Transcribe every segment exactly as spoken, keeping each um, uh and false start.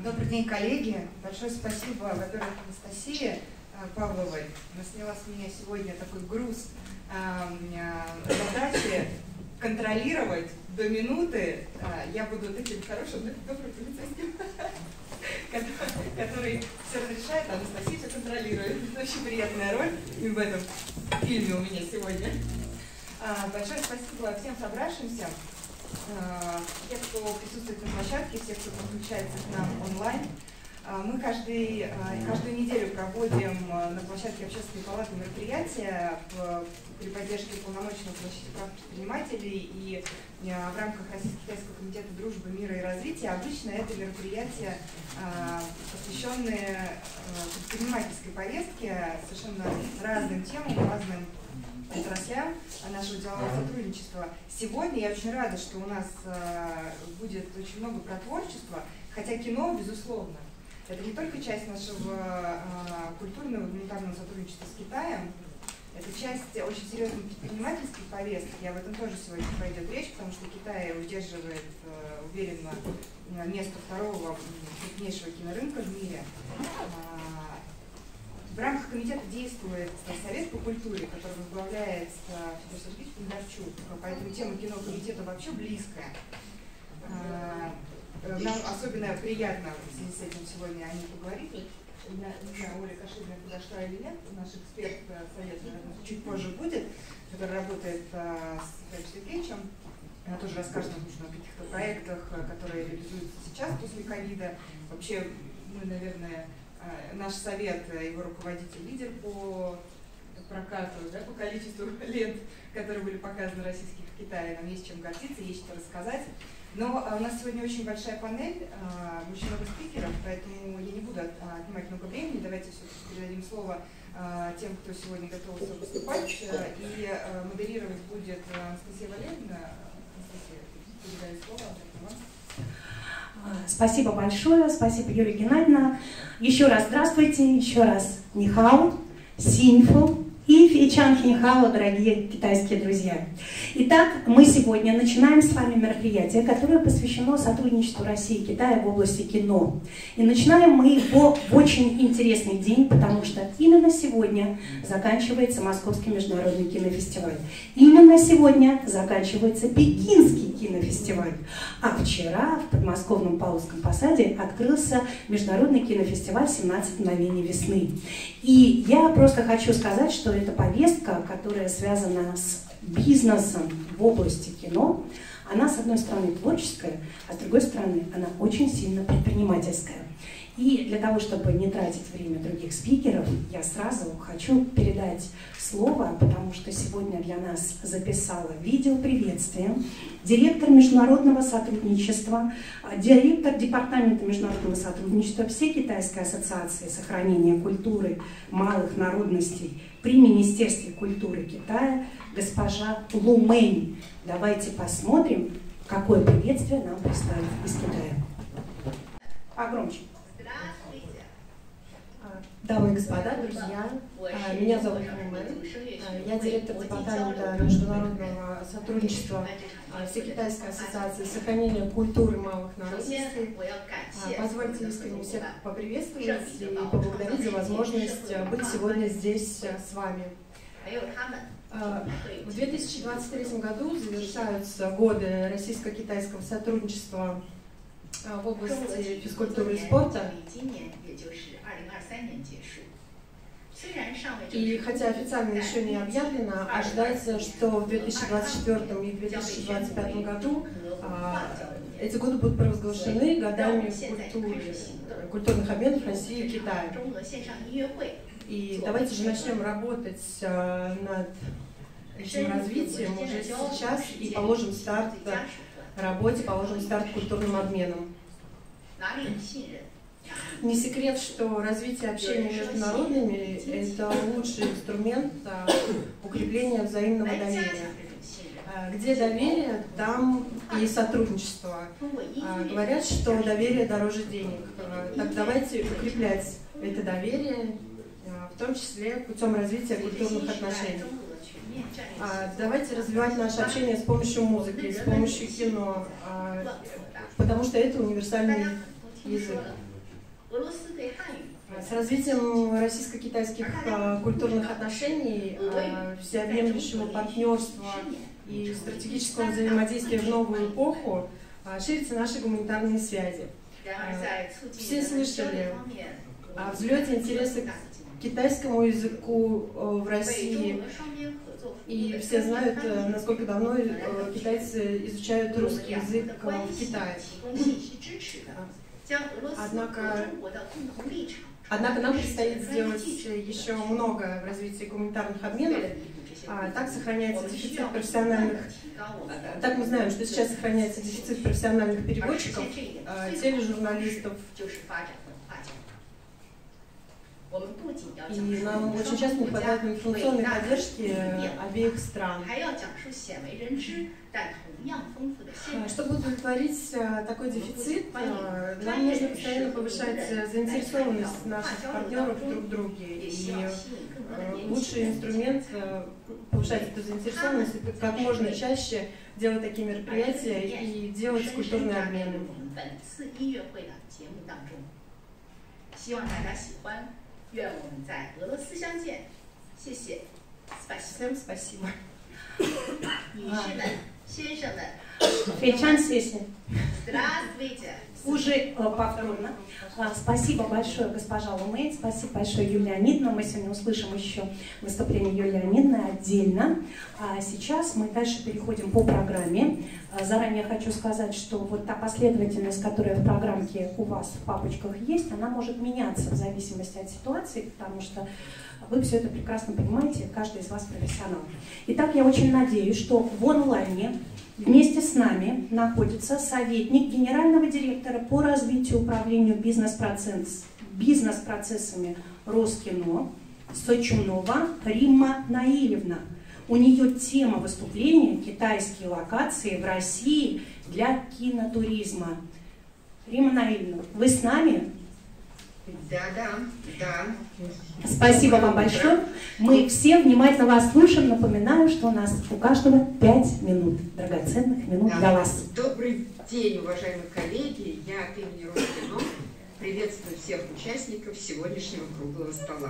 Добрый день, коллеги. Большое спасибо, во-первых, Анастасии Павловой. Она сняла с меня сегодня такой груз э, задачи контролировать до минуты. Э, я буду таким хорошим, добрым полицейским, который все разрешает, а Анастасия все контролирует. Это очень приятная роль и в этом фильме у меня сегодня. Большое спасибо всем собравшимся. Те, кто присутствует на площадке, все, кто подключается к нам онлайн. Мы каждый, каждую неделю проводим на площадке Общественной палаты мероприятия при поддержке полномочного по защите прав предпринимателей и в рамках Российско-Китайского комитета дружбы, мира и развития. Обычно это мероприятия, посвященные предпринимательской повестке, совершенно разным темам, разным отраслям нашего делового сотрудничества. Сегодня я очень рада, что у нас э, будет очень много про творчество, хотя кино, безусловно, это не только часть нашего э, культурного и гуманитарного сотрудничества с Китаем, это часть очень серьезной предпринимательской повестки, и об этом тоже сегодня пойдет речь, потому что Китай удерживает э, уверенно место второго крупнейшего кинорынка в мире. В рамках комитета действует Совет по культуре, который возглавляет Федор Сергеевич Бондарчук, поэтому тема кино комитета вообще близкая. Нам особенно приятно в связи с этим сегодня о ней поговорить. Я не знаю, Оля Каширина подошла или нет, наш эксперт совета, наверное, чуть позже будет, который работает с Федором Сергеевичем. Она тоже расскажет нам о каких-то проектах, которые реализуются сейчас после ковида. Вообще, мы, наверное, наш совет, его руководитель, лидер по прокату, да, по количеству лент, которые были показаны российских в Китае. Нам есть чем гордиться, есть что рассказать. Но у нас сегодня очень большая панель, очень много спикеров, поэтому я не буду отнимать много времени. Давайте все-таки передадим слово тем, кто сегодня готовился выступать. И модерировать будет Анастасия Валерьевна. Анастасия, передаю слово. Спасибо большое, спасибо, Юлия Геннадьевна. Еще раз здравствуйте, еще раз нихао, синьфу и фичан хинхао, дорогие китайские друзья. Итак, мы сегодня начинаем с вами мероприятие, которое посвящено сотрудничеству России и Китая в области кино. И начинаем мы его в очень интересный день, потому что именно сегодня заканчивается Московский международный кинофестиваль. Именно сегодня заканчивается Пекинский кинофестиваль. А вчера в подмосковном Павловском посаде открылся международный кинофестиваль «семнадцать мгновений весны». И я просто хочу сказать, что эта повестка, которая связана с бизнесом в области кино, она, с одной стороны, творческая, а с другой стороны, она очень сильно предпринимательская. И для того, чтобы не тратить время других спикеров, я сразу хочу передать слово, потому что сегодня для нас записала видео приветствия директор международного сотрудничества, директор департамента международного сотрудничества всей Китайской ассоциации сохранения культуры малых народностей при Министерстве культуры Китая, госпожа Лу Мэнь. Давайте посмотрим, какое приветствие нам представит из Китая. Погромче. Дамы и господа, друзья, меня зовут Лу Мэнь, я директор департамента международного сотрудничества Всекитайской ассоциации сохранения культуры малых народностей. Позвольте искренне всех поприветствовать и поблагодарить за возможность быть сегодня здесь с вами. В две тысячи двадцать третьем году завершаются годы российско-китайского сотрудничества в области физкультуры и спорта. И хотя официально еще не объявлено, ожидается, что в две тысячи двадцать четвёртом и две тысячи двадцать пятом году а, эти годы будут провозглашены годами культуры, культурных обменов России и Китая. И давайте же начнем работать а, над этим развитием уже сейчас и положим старт работе, положим старт культурным обменам. Не секрет, что развитие общения между народами – это лучший инструмент укрепления взаимного доверия. Где доверие, там и сотрудничество. Говорят, что доверие дороже денег. Так давайте укреплять это доверие, в том числе путем развития культурных отношений. Давайте развивать наше общение с помощью музыки, с помощью кино, потому что это универсальный язык. С развитием российско-китайских э, культурных отношений, э, всеобъемлющего партнерства и стратегического взаимодействия в новую эпоху э, ширятся наши гуманитарные связи. Э, все слышали о взлете интереса к китайскому языку э, в России, и все знают, э, насколько давно э, китайцы изучают русский язык э, в Китае. Однако, однако нам предстоит сделать еще много в развитии гуманитарных обменов. А, так сохраняется дефицит профессиональных, так мы знаем, что сейчас сохраняется дефицит профессиональных переводчиков, а, тележурналистов. И нам очень часто не хватает информационной поддержки обеих стран. Чтобы удовлетворить такой дефицит, нам нужно постоянно повышать заинтересованность наших партнеров друг в друге. И лучший инструмент повышать эту заинтересованность — это как можно чаще делать такие мероприятия и делать культурные обмены. Всем спасибо. Фейчан Сеси. Здравствуйте. Уже э, повторно. А, спасибо большое, госпожа Лумейт, спасибо большое, Юлия Леонидовна. Мы сегодня услышим еще выступление Юлии Леонидовны отдельно. А сейчас мы дальше переходим по программе. А, заранее хочу сказать, что вот та последовательность, которая в программке у вас в папочках есть, она может меняться в зависимости от ситуации, потому что вы все это прекрасно понимаете, каждый из вас профессионал. Итак, я очень надеюсь, что в онлайне вместе с нами находится советник генерального директора по развитию и управлению бизнес-процесс, бизнес-процессами Роскино Сочунова Римма Наилевна. У нее тема выступления «Китайские локации в России для кинотуризма». Римма Наилевна, вы с нами? Да, да, да. Спасибо вам большое. Мы все внимательно вас слушаем. Напоминаю, что у нас у каждого пять минут, драгоценных минут Да. для вас. Добрый день, уважаемые коллеги. Я от имени Роскино приветствую всех участников сегодняшнего круглого стола.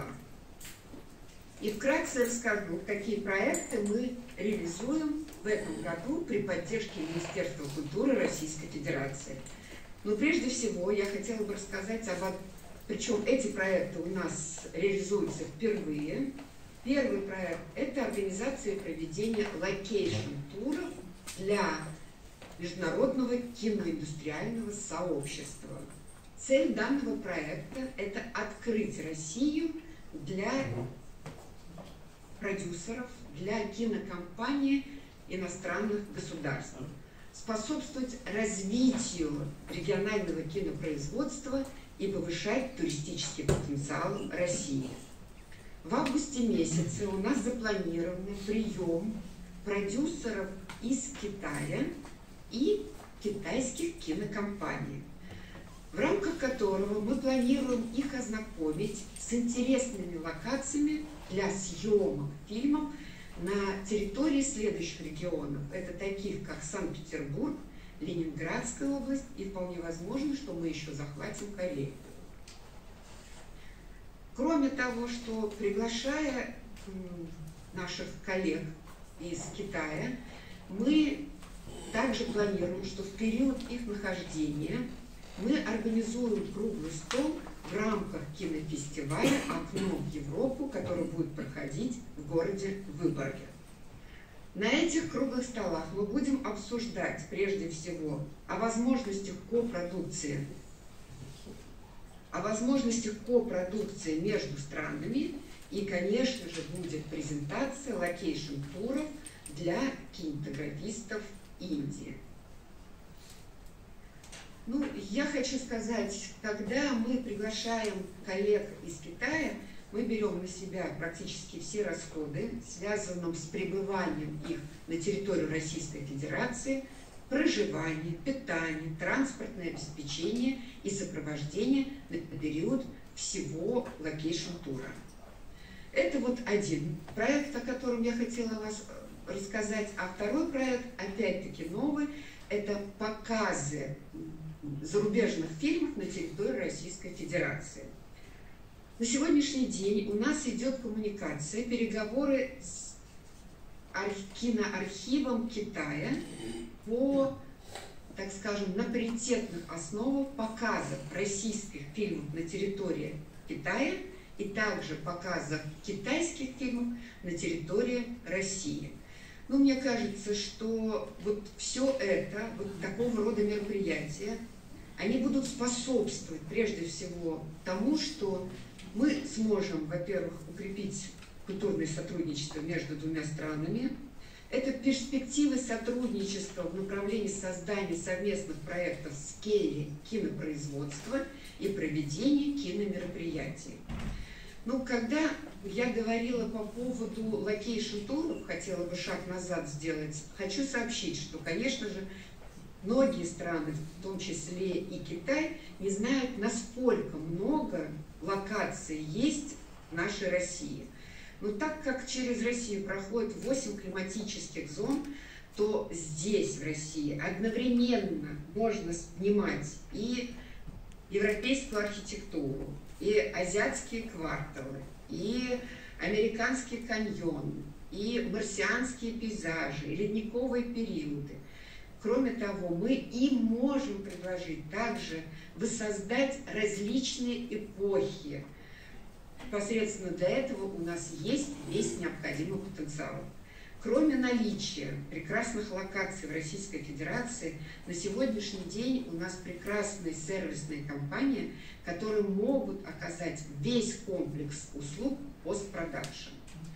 И вкратце расскажу, какие проекты мы реализуем в этом году при поддержке Министерства культуры Российской Федерации. Но прежде всего я хотела бы рассказать об одном. Причем эти проекты у нас реализуются впервые. Первый проект – это организация и проведение локейшн-туров для международного киноиндустриального сообщества. Цель данного проекта – это открыть Россию для продюсеров, для кинокомпаний иностранных государств, способствовать развитию регионального кинопроизводства и повышать туристический потенциал России. В августе месяце у нас запланирован прием продюсеров из Китая и китайских кинокомпаний, в рамках которого мы планируем их ознакомить с интересными локациями для съемок фильмов на территории следующих регионов. Это таких, как Санкт-Петербург, Ленинградская область, и вполне возможно, что мы еще захватим Корею. Кроме того, что приглашая наших коллег из Китая, мы также планируем, что в период их нахождения мы организуем круглый стол в рамках кинофестиваля «Окно в Европу», который будет проходить в городе Выборге. На этих круглых столах мы будем обсуждать прежде всего о возможностях копродукции, о возможностях копродукции между странами, и, конечно же, будет презентация локейшн-туров для кинематографистов Индии. Ну, я хочу сказать, когда мы приглашаем коллег из Китая, мы берем на себя практически все расходы, связанные с пребыванием их на территории Российской Федерации, проживание, питание, транспортное обеспечение и сопровождение на период всего локейшн-тура. Это вот один проект, о котором я хотела вас рассказать. А второй проект, опять-таки новый, это показы зарубежных фильмов на территории Российской Федерации. На сегодняшний день у нас идет коммуникация, переговоры с киноархивом Китая по, так скажем, на паритетных основах показов российских фильмов на территории Китая и также показов китайских фильмов на территории России. Ну, мне кажется, что вот все это, вот такого рода мероприятия, они будут способствовать прежде всего тому, что мы сможем, во-первых, укрепить культурное сотрудничество между двумя странами. Это перспективы сотрудничества в направлении создания совместных проектов в сфере кинопроизводства и проведения киномероприятий. Ну, когда я говорила по поводу локейшн-туров, хотела бы шаг назад сделать, хочу сообщить, что, конечно же, многие страны, в том числе и Китай, не знают, насколько много локаций есть в нашей России. Но так как через Россию проходит восемь климатических зон, то здесь, в России, одновременно можно снимать и европейскую архитектуру, и азиатские кварталы, и американский каньон, и марсианские пейзажи, и ледниковые периоды. Кроме того, мы им можем предложить также воссоздать различные эпохи. Непосредственно для этого у нас есть весь необходимый потенциал. Кроме наличия прекрасных локаций в Российской Федерации, на сегодняшний день у нас прекрасные сервисные компании, которые могут оказать весь комплекс услуг постпродакшн.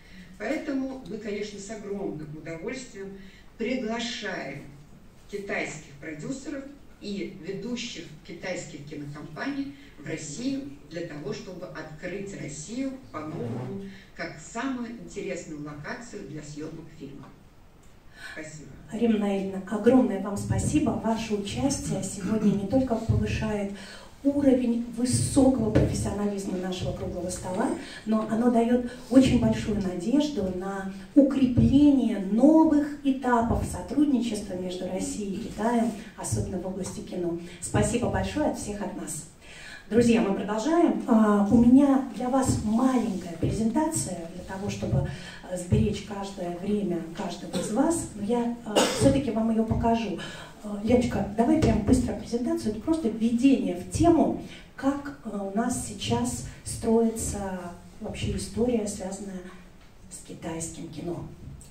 Поэтому мы, конечно, с огромным удовольствием приглашаем китайских продюсеров и ведущих китайских кинокомпаний в Россию для того, чтобы открыть Россию по-новому как самую интересную локацию для съемок фильмов. Спасибо. Римма Наильевна, огромное вам спасибо. Ваше участие сегодня не только повышает уровень высокого профессионализма нашего круглого стола, но оно дает очень большую надежду на укрепление новых этапов сотрудничества между Россией и Китаем, особенно в области кино. Спасибо большое от всех от нас. Друзья, мы продолжаем. У меня для вас маленькая презентация для того, чтобы сберечь каждое время каждого из вас, но я все-таки вам ее покажу. Леночка, давай прям быстро презентацию, это просто введение в тему, как у нас сейчас строится вообще история, связанная с китайским кино.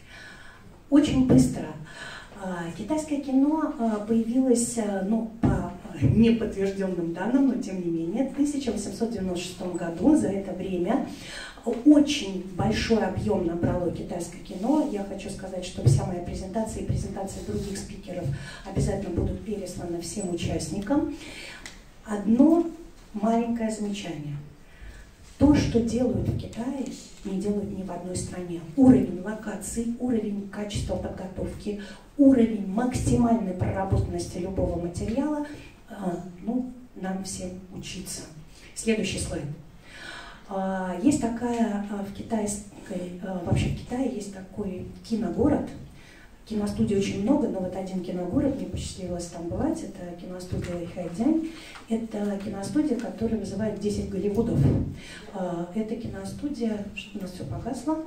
Очень быстро. Китайское кино появилось, ну, по неподтвержденным данным, но тем не менее, в тысяча восемьсот девяносто шестом году. За это время очень большой объем набрало китайское кино. Я хочу сказать, что вся моя презентация и презентация других спикеров обязательно будут пересланы всем участникам. Одно маленькое замечание. То, что делают в Китае, не делают ни в одной стране. Уровень локаций, уровень качества подготовки, уровень максимальной проработанности любого материала, ну, нам всем учиться. Следующий слайд. Есть такая в китайской, вообще в Китае есть такой киногород. Киностудий очень много, но вот один киногород, мне посчастливилось там бывать, это киностудия Хайдзянь. Это киностудия, которая называют «десять Голливудов». Это киностудия, что у нас все погасло.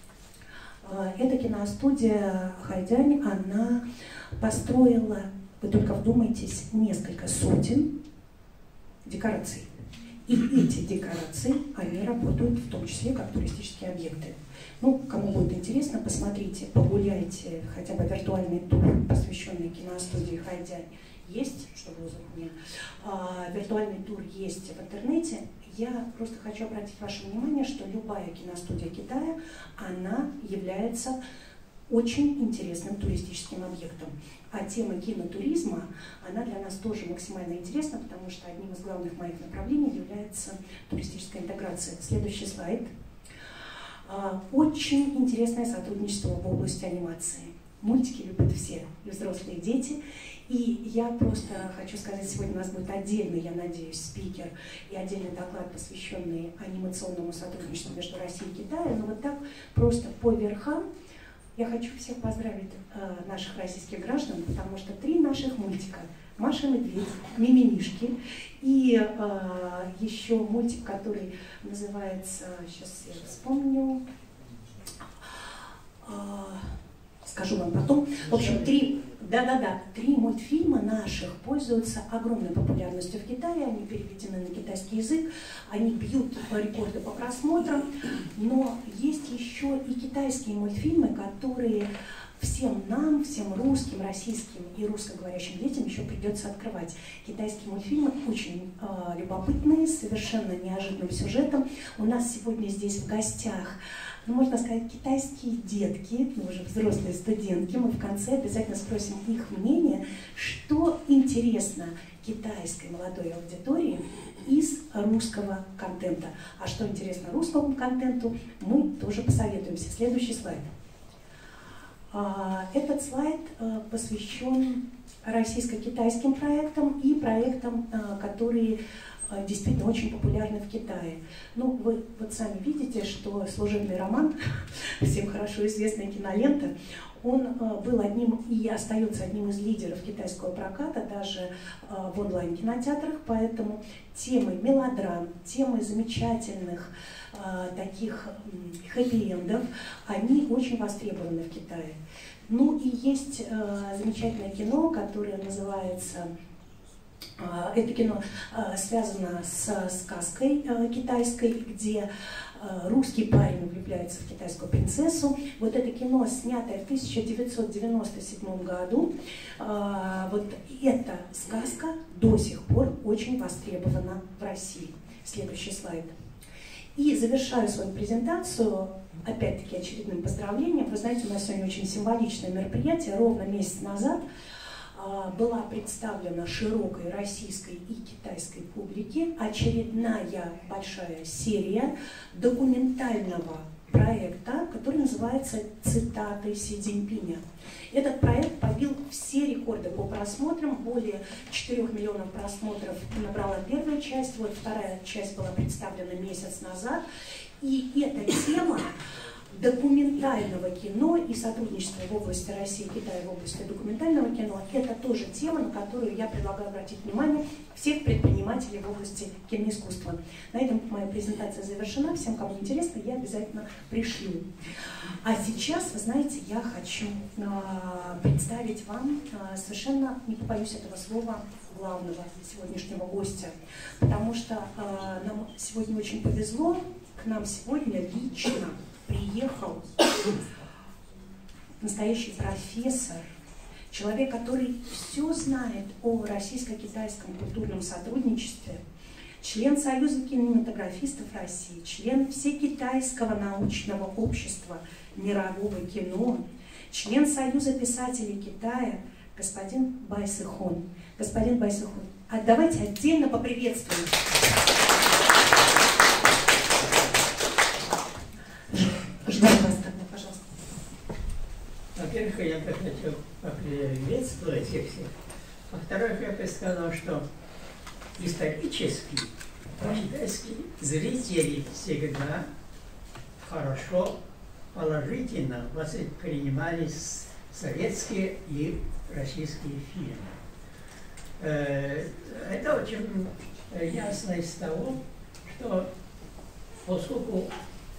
Эта киностудия Хайдзянь, она построила, вы только вдумайтесь, несколько сотен декораций. И эти декорации, они работают в том числе как туристические объекты. Ну, кому будет интересно, посмотрите, погуляйте, хотя бы виртуальный тур, посвященный киностудии Хайдзянь, есть, чтобы вы запомнили. А, виртуальный тур есть в интернете. Я просто хочу обратить ваше внимание, что любая киностудия Китая, она является очень интересным туристическим объектом. А тема кинотуризма, она для нас тоже максимально интересна, потому что одним из главных моих направлений является туристическая интеграция. Следующий слайд. Очень интересное сотрудничество в области анимации. Мультики любят все, и взрослые, и дети. И я просто хочу сказать, сегодня у нас будет отдельный, я надеюсь, спикер и отдельный доклад, посвященный анимационному сотрудничеству между Россией и Китаем. Но вот так просто по верхам я хочу всех поздравить, э, наших российских граждан, потому что три наших мультика Маша и Медведь, Мимимишки и э, еще мультик, который называется, сейчас я вспомню, э, скажу вам потом. В общем, три, да-да-да, три мультфильма наших пользуются огромной популярностью в Китае, они переведены на китайский язык, они бьют рекорды по просмотрам, но есть еще и китайские мультфильмы, которые всем нам, всем русским, российским и русскоговорящим детям еще придется открывать. Китайские мультфильмы очень э, любопытные, с совершенно неожиданным сюжетом. У нас сегодня здесь в гостях, ну, можно сказать, китайские детки, ну, уже взрослые студентки. Мы в конце обязательно спросим их мнение, что интересно китайской молодой аудитории из русского контента. А что интересно русскому контенту, мы тоже посоветуемся. Следующий слайд. Этот слайд посвящен российско-китайским проектам и проектам, которые действительно очень популярны в Китае. Ну, вы вот сами видите, что «Служебный роман», всем хорошо известная кинолента, он был одним и остается одним из лидеров китайского проката, даже в онлайн-кинотеатрах, поэтому темы мелодрам, темы замечательных таких хэппи-эндов, они очень востребованы в Китае. Ну и есть э, замечательное кино, которое называется, э, это кино э, связано с сказкой э, китайской, где э, русский парень влюбляется в китайскую принцессу. Вот это кино, снятое в тысяча девятьсот девяносто седьмом году, э, вот эта сказка до сих пор очень востребована в России. Следующий слайд. И завершаю свою презентацию, опять-таки, очередным поздравлением. Вы знаете, у нас сегодня очень символичное мероприятие. Ровно месяц назад э, была представлена широкой российской и китайской публике очередная большая серия документального проекта, который называется «Цитаты Си Цзиньпиня». Этот проект побил все рекорды по просмотрам, более четырёх миллионов просмотров набрала первая часть, вот вторая часть была представлена месяц назад, и эта тема документального кино и сотрудничества в области России и Китая в области документального кино – это тоже тема, на которую я предлагаю обратить внимание всех предпринимателей в области киноискусства. На этом моя презентация завершена. Всем, кому интересно, я обязательно пришлю. А сейчас, вы знаете, я хочу э, представить вам э, совершенно, не побоюсь этого слова, главного сегодняшнего гостя, потому что э, нам сегодня очень повезло, к нам сегодня лично приехал настоящий профессор, человек, который все знает о российско-китайском культурном сотрудничестве, член Союза кинематографистов России, член Всекитайского научного общества мирового кино, член Союза писателей Китая, господин Бай Сыхон. Господин Бай Сыхон, а давайте отдельно поприветствуем. Ждем вас тогда, пожалуйста. Во-первых, я бы хотел поприветствовать их всех. Во-вторых, я бы сказал, что исторически китайские зрители всегда хорошо, положительно воспринимали советские и российские фильмы. Это очень ясно из того, что поскольку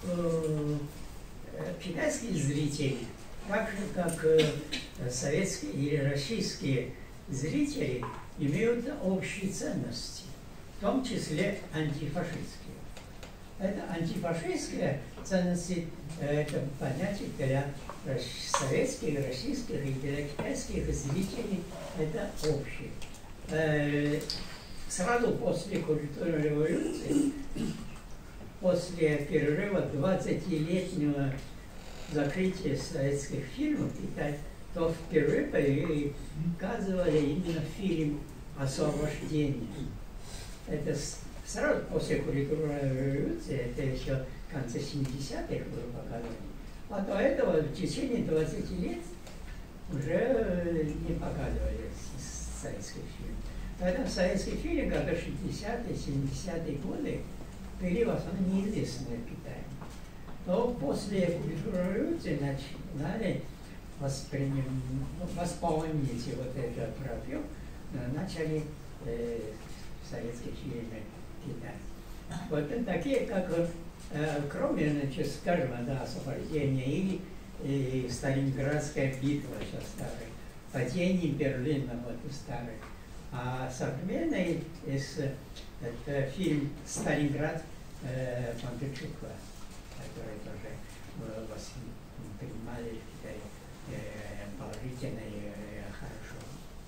китайские зрители, так же как советские или российские зрители, имеют общие ценности, в том числе антифашистские. Это антифашистские ценности, это понятие для советских, российских и для китайских зрителей, это общее. Сразу после культурной революции, после перерыва двадцатилетнего закрытия советских фильмов в Китае, то впервые показывали именно фильм «Освобождение». Это сразу после культурной революции, это еще в конце семидесятых было показано. А до этого в течение двадцати лет уже не показывали советский фильм. Поэтому советский фильм, как и шестидесятые, семидесятые годы, были в основном неизвестные в Китае. Но после культурной революции начали восполнить вот этот пробел начали э, советские фильмы кидать. Вот такие, как, э, кроме, значит, скажем, да, освобождения или и Сталинградская битва, сейчас старая, падение Берлина, вот и старый. А современный из, это фильм «Сталинград» э, Бондарчука, который тоже э, воспринимали э, положительно и э, хорошо.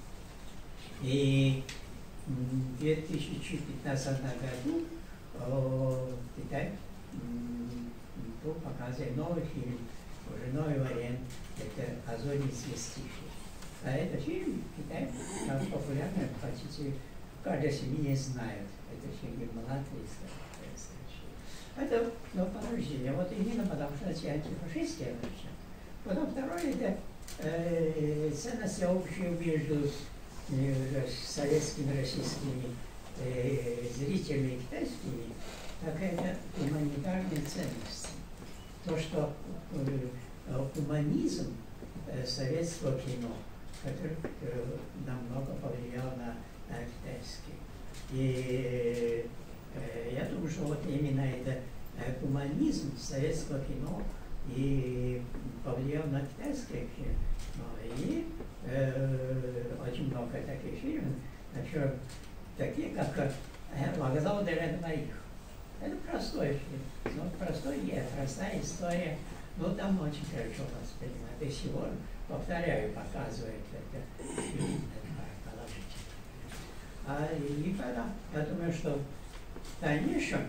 И в две тысячи пятнадцатом году э, Китай был показан новый фильм, уже новый вариант, это «Азорийские стихи». А это фильм в Китае популярный, почти каждая семья знает. Это фильм молодые старые. Это, ну, положение. Вот именно потому, что эти антифашистские вещи. Потом второе, это э, ценности общие между э, советскими, российскими э, зрителями и китайскими, так это гуманитарные ценности. То, что э, гуманизм э, советского кино, который э, намного повлиял на, на китайский. И э, я думаю, что вот именно это э, гуманизм советского кино и повлиял на китайское кино. И э, очень много таких фильмов, например, такие, как э, «Вокзал для двоих». Это простой фильм, ну, простой, простая история, но там очень хорошо воспринимают. И сегодня, повторяю, показывает это положительно. А, и тогда, я думаю, что в дальнейшем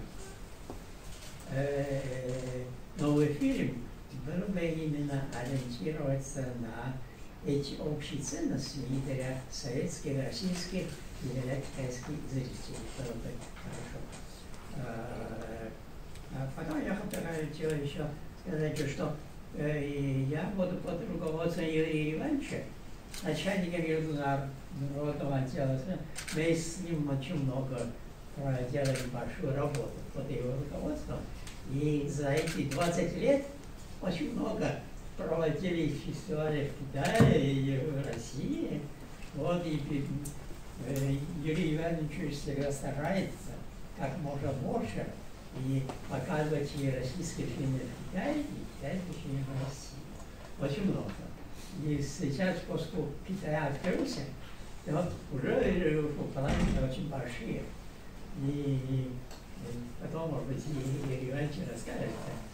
э, новый фильм был бы именно ориентироваться на эти общие ценности и для советских, российских и для китайских зрителей. Было бы хорошо. А потом я хотел еще сказать, что э, я буду под руководством Юрия Ивановича, начальника международного отдела. Мы с ним очень много проделали большую работу под его руководством. И за эти двадцать лет очень много проводили фестивали в Китае и в России. Вот и э, Юрий Иванович всегда старается как можно больше и показывать и российские фильмы в Китае, и китайские фильмы в России. Очень много. И сейчас, поскольку Китай открылся, то уже планы очень большие. И, и потом, может быть, Юрий Иванович расскажет.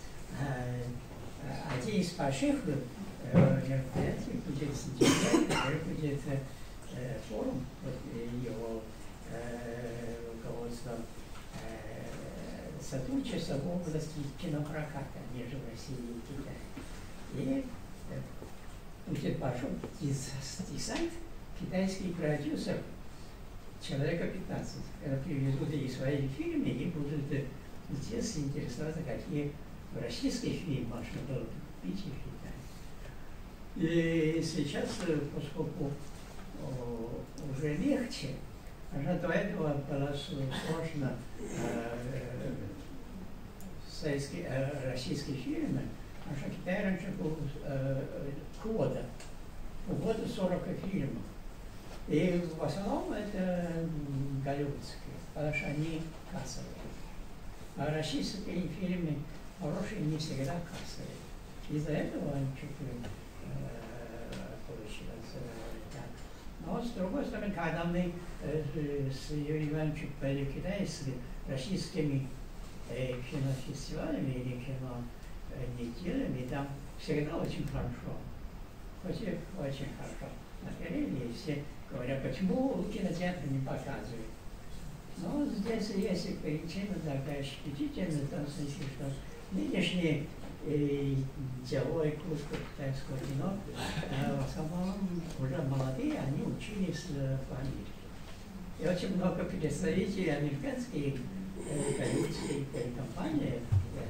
Один из больших мероприятий будет в сентябре, который будет форум под его руководством, сотрудничество в области кинопроката между Россией и Китаем. И будет большой десант китайских продюсеров, человека пятнадцать, когда привезут и свои фильмы и будут здесь интересоваться, какие российские фильмы можно было купить в Китае. И сейчас, поскольку уже легче, а до этого было сложно э, советские, э, российские фильмы, потому что Китай раньше был э, квота, квота сорок фильмов. И в основном это голливудские, потому что они кассовые. А российские фильмы хорошие не всегда кассовые. Из-за этого они чуть-чуть э, получилось э, так. Но с другой стороны, когда мы э, с Юрием Ивановичем были в Китае с российскими э, кинофестивалями или кинонеделями, э, там всегда очень хорошо. Очень, очень хорошо. Например, все говорят, почему кинотеатры не показывают. Но здесь есть причина такая щепетильная, в том смысле, что нынешние э, деловой курс китайского кино, э, в основном уже молодые, они учились э, в Америке. И очень много представителей американских э, голливудских компаний,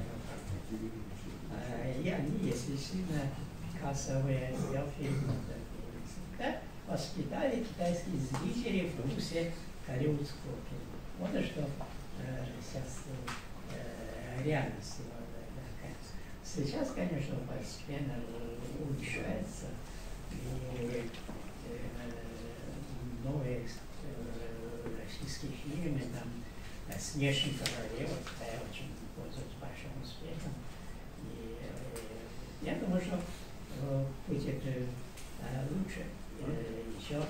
э, и они, если сильно кассовые фильмы, да, воспитали китайских зрителей в духе голливудского кино. Вот и что э, сейчас э, реальность. Сейчас, конечно, постепенно улучшается, и, э, новые российские фильмы, там «Снежная королева», которая очень пользуется большим успехом. И я думаю, что будет лучше еще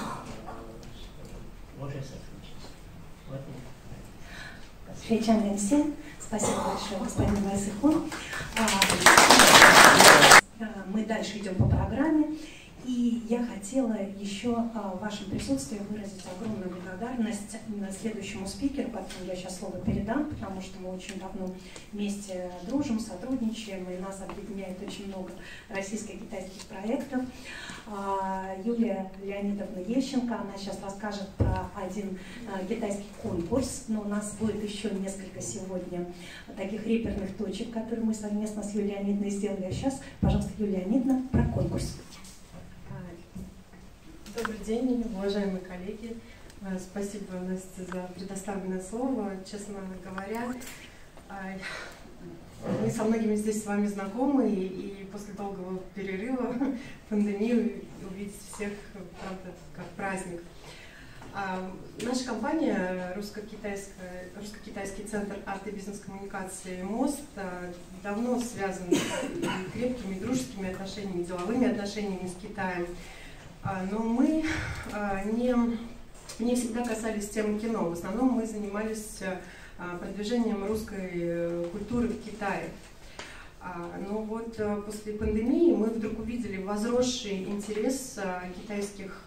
может сотрудничество. Вот и Фейчан Ганьсен, спасибо большое, господин Вайсыхун. Мы дальше идем по программе. И я хотела еще в вашем присутствии выразить огромную благодарность следующему спикеру, которому я сейчас слово передам, потому что мы очень давно вместе дружим, сотрудничаем, и нас объединяет очень много российско-китайских проектов. Юлия Леонидовна Ещенко, она сейчас расскажет про один китайский конкурс, но у нас будет еще несколько сегодня таких реперных точек, которые мы совместно с Юлией Леонидовной сделали. А сейчас, пожалуйста, Юлия Леонидовна, про конкурс. Добрый день, уважаемые коллеги. Спасибо, Настя, за предоставленное слово. Честно говоря, мы со многими здесь с вами знакомы, и после долгого перерыва, пандемии, увидеть всех, правда, как праздник. Наша компания, русско-китайская, русско-китайский центр арт и бизнес-коммуникации «Мост», давно связан с крепкими дружескими отношениями, деловыми отношениями с Китаем. Но мы не, не всегда касались темы кино. В основном мы занимались продвижением русской культуры в Китае. Но вот после пандемии мы вдруг увидели возросший интерес китайских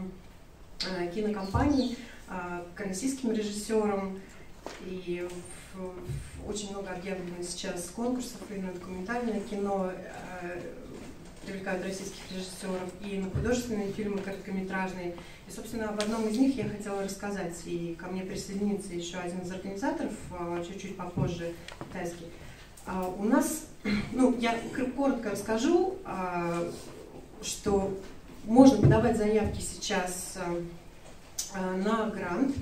кинокомпаний к российским режиссерам. И очень много объявлено сейчас конкурсов и на документальное кино привлекают российских режиссеров, и на художественные фильмы короткометражные. И, собственно, об одном из них я хотела рассказать. И ко мне присоединится еще один из организаторов, чуть-чуть попозже, китайский. У нас, ну, я коротко расскажу, что можно подавать заявки сейчас на грант.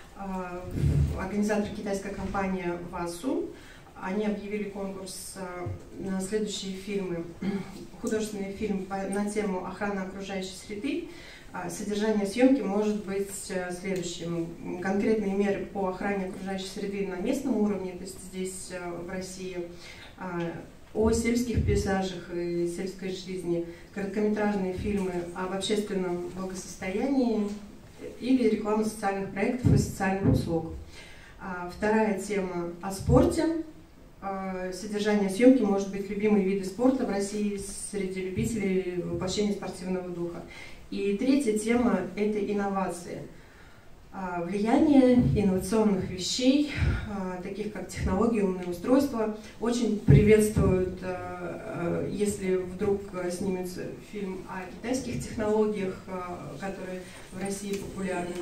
Организатор китайская компания «Васу». Они объявили конкурс на следующие фильмы. Художественный фильм на тему охраны окружающей среды. Содержание съемки может быть следующим. Конкретные меры по охране окружающей среды на местном уровне, то есть здесь, в России, о сельских пейзажах и сельской жизни, короткометражные фильмы об общественном благосостоянии или реклама социальных проектов и социальных услуг. Вторая тема о спорте. Содержание съемки может быть любимые виды спорта в России среди любителей воплощения спортивного духа. И третья тема – это инновации. Влияние инновационных вещей, таких как технологии, умные устройства, очень приветствуют, если вдруг снимется фильм о китайских технологиях, которые в России популярны.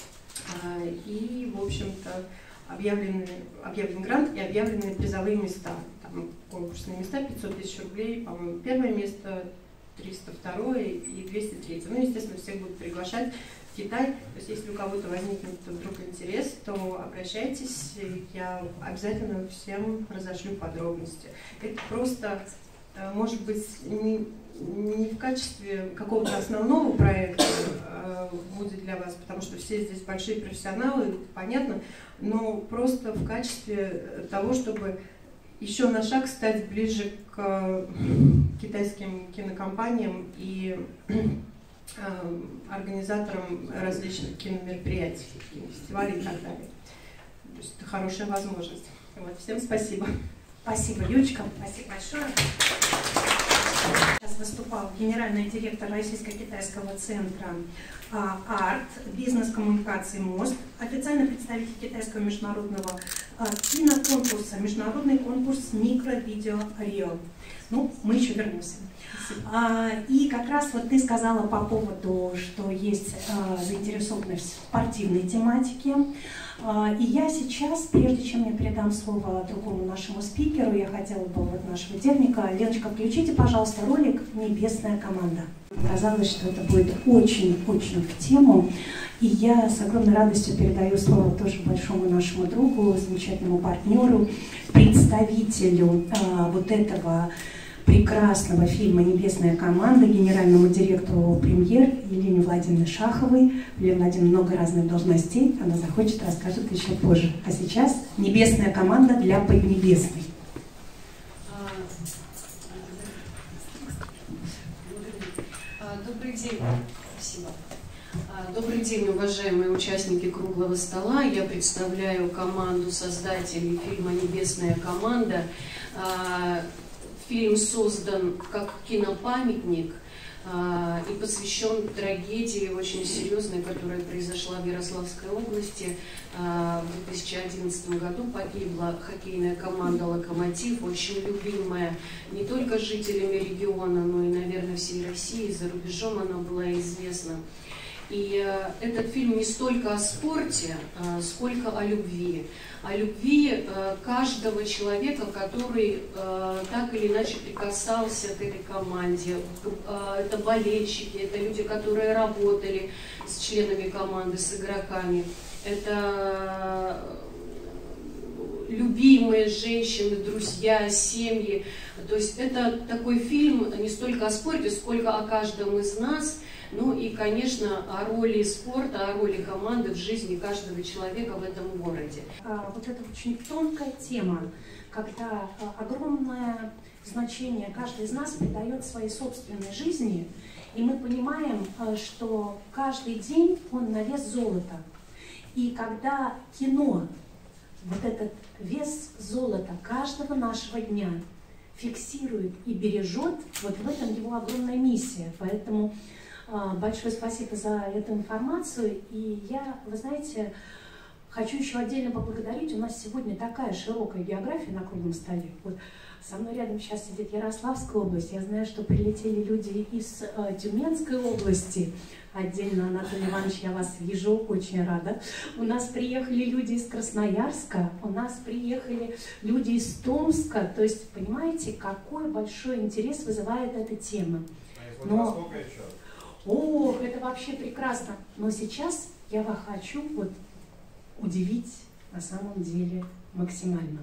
И, в общем-то, объявлены, объявлен грант и объявлены призовые места. Там конкурсные места пятьсот тысяч рублей, по-моему, первое место, триста второе и двести третье. Ну, естественно, всех будут приглашать в Китай. То есть, если у кого-то возникнет вдруг интерес, то обращайтесь, я обязательно всем разошлю подробности. Это просто, может быть, не, не в качестве какого-то основного проекта будет для вас, потому что все здесь большие профессионалы, понятно, но просто в качестве того, чтобы еще на шаг стать ближе к китайским кинокомпаниям и организаторам различных киномероприятий, кинофестивалей и так далее. То есть это хорошая возможность. Вот, всем спасибо. Спасибо, Юлечка. Спасибо большое. Сейчас выступал генеральный директор Российско-китайского центра арт, бизнес-коммуникации «Мост», официальный представитель китайского международного киноконкурса, международный конкурс «Микро-видео Рио». Ну, мы еще вернемся. А, и как раз вот ты сказала по поводу, что есть а, заинтересованность в спортивной тематике. А, и я сейчас, прежде чем я передам слово другому нашему спикеру, я хотела бы вот нашего техника. Леночка, включите, пожалуйста, ролик «Небесная команда». Казалось, что это будет очень-очень в тему. И я с огромной радостью передаю слово тоже большому нашему другу, замечательному партнеру, представителю а, вот этого прекрасного фильма «Небесная команда» генеральному директору премьер Елене Владимировне Шаховой. Елена Владимировна много разных должностей, она захочет, расскажет еще позже. А сейчас «Небесная команда» для Поднебесной. Добрый день. Спасибо. Добрый день, уважаемые участники круглого стола. Я представляю команду создателей фильма «Небесная команда». Фильм создан как кинопамятник и посвящен трагедии очень серьезной, которая произошла в Ярославской области. В две тысячи одиннадцатом году погибла хоккейная команда «Локомотив», очень любимая не только жителями региона, но и, наверное, всей России. За рубежом она была известна. И этот фильм не столько о спорте, сколько о любви. О любви каждого человека, который так или иначе прикасался к этой команде. Это болельщики, это люди, которые работали с членами команды, с игроками. Это любимые женщины, друзья, семьи. То есть это такой фильм не столько о спорте, сколько о каждом из нас. Ну и, конечно, о роли спорта, о роли команды в жизни каждого человека в этом городе. Вот это очень тонкая тема, когда огромное значение каждый из нас придает своей собственной жизни, и мы понимаем, что каждый день он на вес золота. И когда кино вот этот вес золота каждого нашего дня фиксирует и бережет, вот в этом его огромная миссия. Поэтому большое спасибо за эту информацию. И я, вы знаете, хочу еще отдельно поблагодарить. У нас сегодня такая широкая география на круглом столе. Вот со мной рядом сейчас сидит Ярославская область. Я знаю, что прилетели люди из э, Тюменской области. Отдельно, Анатолий Иванович, я вас вижу, очень рада. У нас приехали люди из Красноярска, у нас приехали люди из Томска. То есть, понимаете, какой большой интерес вызывает эта тема. Но... Ох, это вообще прекрасно. Но сейчас я вас хочу вот удивить на самом деле максимально.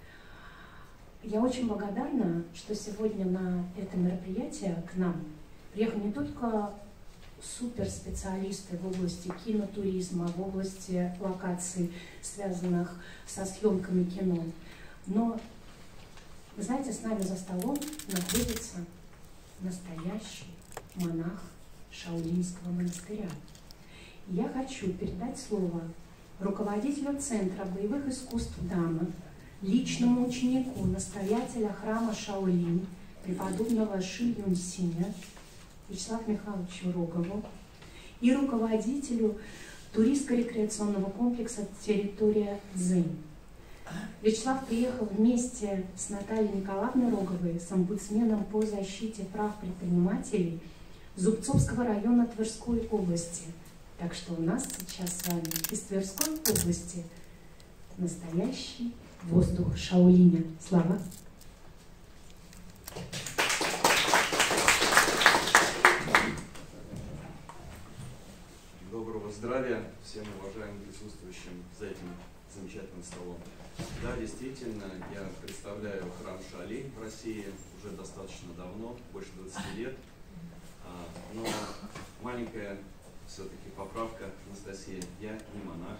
Я очень благодарна, что сегодня на это мероприятие к нам приехали не только суперспециалисты в области кинотуризма, в области локаций, связанных со съемками кино, но, вы знаете, с нами за столом находится настоящий монах Шаолиньского монастыря. И я хочу передать слово руководителю Центра боевых искусств Дама, личному ученику настоятеля храма Шаолинь, преподобного Ши Юньсиня Вячеславу Михайловичу Рогову и руководителю туристско-рекреационного комплекса «Территория Дзынь». Вячеслав приехал вместе с Натальей Николаевной Роговой, с омбудсменом по защите прав предпринимателей Зубцовского района Тверской области. Так что у нас сейчас с вами из Тверской области настоящий воздух Шаолиня. Слава! Доброго здравия всем уважаемым присутствующим за этим замечательным столом. Да, действительно, я представляю храм Шаолинь в России уже достаточно давно, больше двадцати лет. Но маленькая все-таки поправка, Анастасия, я не монах.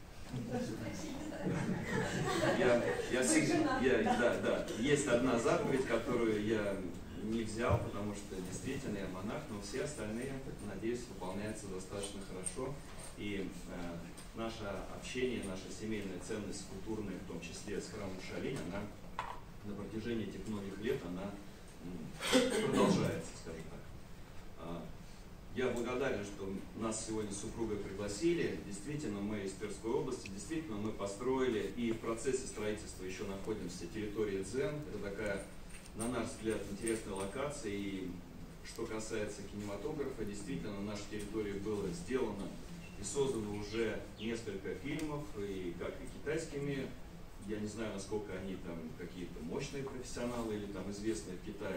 Я, я всегда, я, да, да, есть одна заповедь, которую я не взял, потому что действительно я монах, но все остальные, надеюсь, выполняются достаточно хорошо. И э, наше общение, наша семейная ценность, культурная, в том числе с храмом Шаолинь, она на протяжении этих многих лет, она м, продолжается, скажем так. Я благодарен, что нас сегодня с супругой пригласили. Действительно, мы из Тверской области, действительно, мы построили и в процессе строительства еще находимся территория Дзен. Это такая, на наш взгляд, интересная локация. И что касается кинематографа, действительно, на нашей территории было сделано и создано уже несколько фильмов, и как и китайскими, я не знаю, насколько они там какие-то мощные профессионалы или там известные в Китае,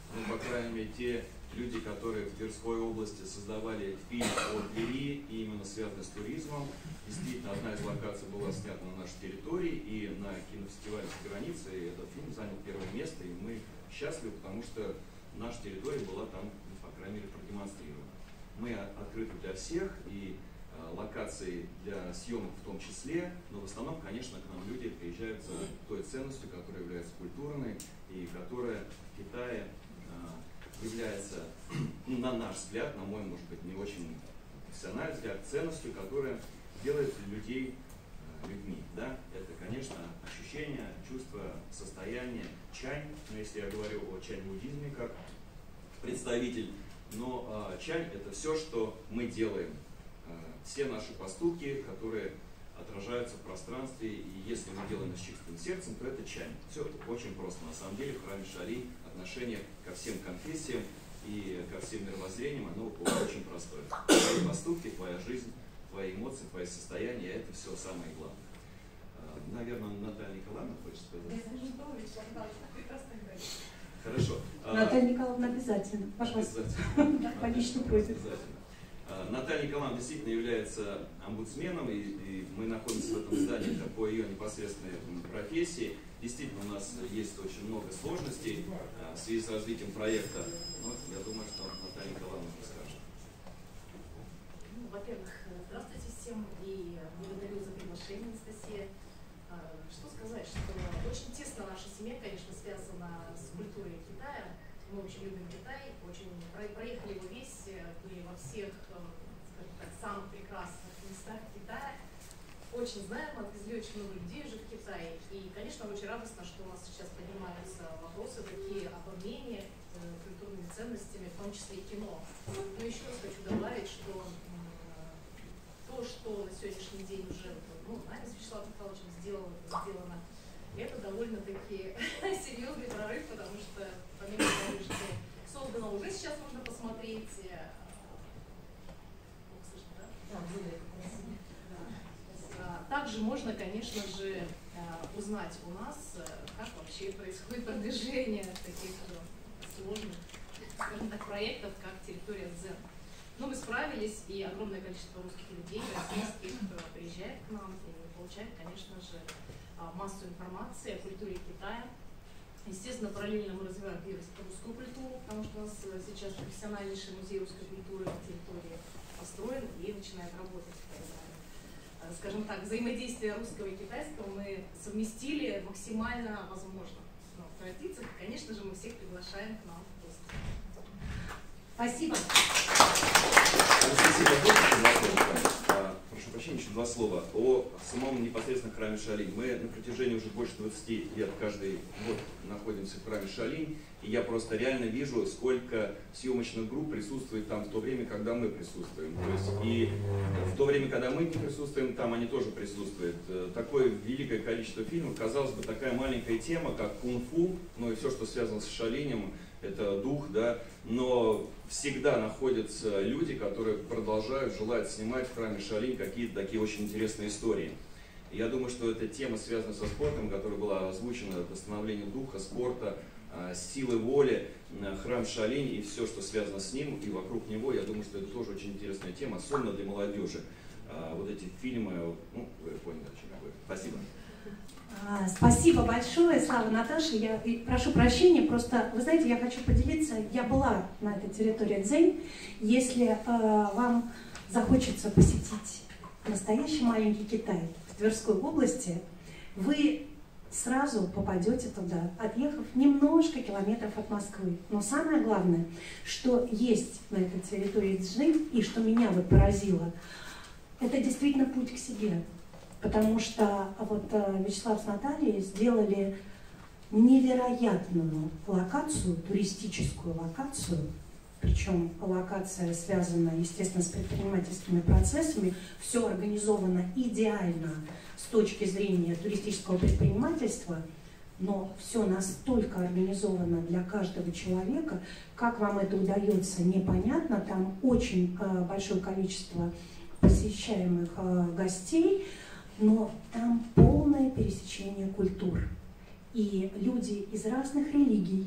ну, по крайней мере, те люди, которые в Тверской области создавали фильм о Твери, и именно связанный с туризмом. Действительно, одна из локаций была снята на нашей территории, и на кинофестивале «За границей» и этот фильм занял первое место, и мы счастливы, потому что наша территория была там, ну, по крайней мере, продемонстрирована. Мы открыты для всех, и э, локации для съемок в том числе, но в основном, конечно, к нам люди приезжают за той ценностью, которая является культурной, и которая в Китае э, является, ну, на наш взгляд, на мой, может быть, не очень профессиональный взгляд, ценностью, которая делает людей э, людьми. Да? Это, конечно, ощущение, чувство, состояние, чань, но если я говорю о чань-буддизме как представитель, но э, чань — это все, что мы делаем, э, все наши поступки, которые отражаются в пространстве, и если мы делаем это с чистым сердцем, то это чань. Все это очень просто. На самом деле в храме Шалинь отношение ко всем конфессиям и ко всем мировоззрениям, оно очень простое. Твои поступки, твоя жизнь, твои эмоции, твои состояния — это все самое главное. Наверное, Наталья Николаевна хочет сказать? Хорошо. Наталья Николаевна, обязательно. Пожалуйста. По личной просьбе. Наталья Николаевна действительно является омбудсменом, и, и мы находимся в этом здании по ее непосредственной профессии. Действительно, у нас есть очень много сложностей а, в связи с развитием проекта. Но я думаю, что Наталья Николаевна расскажет. Ну, во-первых, здравствуйте всем и благодарю за приглашение, Анастасия. Что сказать, что очень тесно наша семья, конечно, связана с культурой Китая. Мы очень любим Китай, очень проехали его весь, были во всех, скажем так, самых прекрасных местах Китая. Очень знаем, отвезли очень много людей уже в Китай. И, конечно, очень радостно, что у нас сейчас поднимаются вопросы такие об обмене культурными ценностями, в том числе и кино. Но еще раз хочу добавить, что то, что на сегодняшний день уже, ну, нами с Вячеславом Михайловичем сделано, сделано это довольно-таки серьезный прорыв, потому что, помимо того, что создано уже сейчас можно посмотреть, также можно, конечно же, узнать у нас, как вообще происходит продвижение таких сложных, скажем так, проектов, как территория Дзен. Но мы справились, и огромное количество русских людей, российских, приезжает к нам и получает, конечно же, массу информации о культуре Китая. Естественно, параллельно мы развиваем русскую культуру, потому что у нас сейчас профессиональнейший музей русской культуры на территории построен и начинает работать. Скажем так, взаимодействие русского и китайского мы совместили максимально возможно. Но в традициях, конечно же, мы всех приглашаем к нам в гости. Спасибо. Прошу прощения, еще два слова о самом непосредственно храме Шалинь. Мы на протяжении уже больше двадцати лет каждый год находимся в храме Шалинь, и я просто реально вижу, сколько съемочных групп присутствует там в то время, когда мы присутствуем. То есть и в то время, когда мы не присутствуем, там они тоже присутствуют. Такое великое количество фильмов, казалось бы, такая маленькая тема, как кунг-фу, ну и все, что связано с Шалинем, это дух, да, но всегда находятся люди, которые продолжают, желают снимать в храме Шалинь какие-то такие очень интересные истории. И я думаю, что эта тема связана со спортом, которая была озвучена, восстановление духа, спорта, силы воли, храм Шалинь и все, что связано с ним и вокруг него. Я думаю, что это тоже очень интересная тема, особенно для молодежи. Вот эти фильмы, ну, вы поняли, о чем я говорю. Спасибо. Спасибо большое, Слава, Наташа. Я прошу прощения, просто, вы знаете, я хочу поделиться. Я была на этой территории Дзен. Если э, вам захочется посетить настоящий маленький Китай в Тверской области, вы сразу попадете туда, отъехав немножко километров от Москвы. Но самое главное, что есть на этой территории Дзен, и что меня вот поразило, это действительно путь к себе. Потому что вот Вячеслав с Натальей сделали невероятную локацию, туристическую локацию, причем локация связана, естественно, с предпринимательскими процессами, все организовано идеально с точки зрения туристического предпринимательства, но все настолько организовано для каждого человека, как вам это удается, непонятно, там очень большое количество посещаемых гостей, но там полное пересечение культур. И люди из разных религий,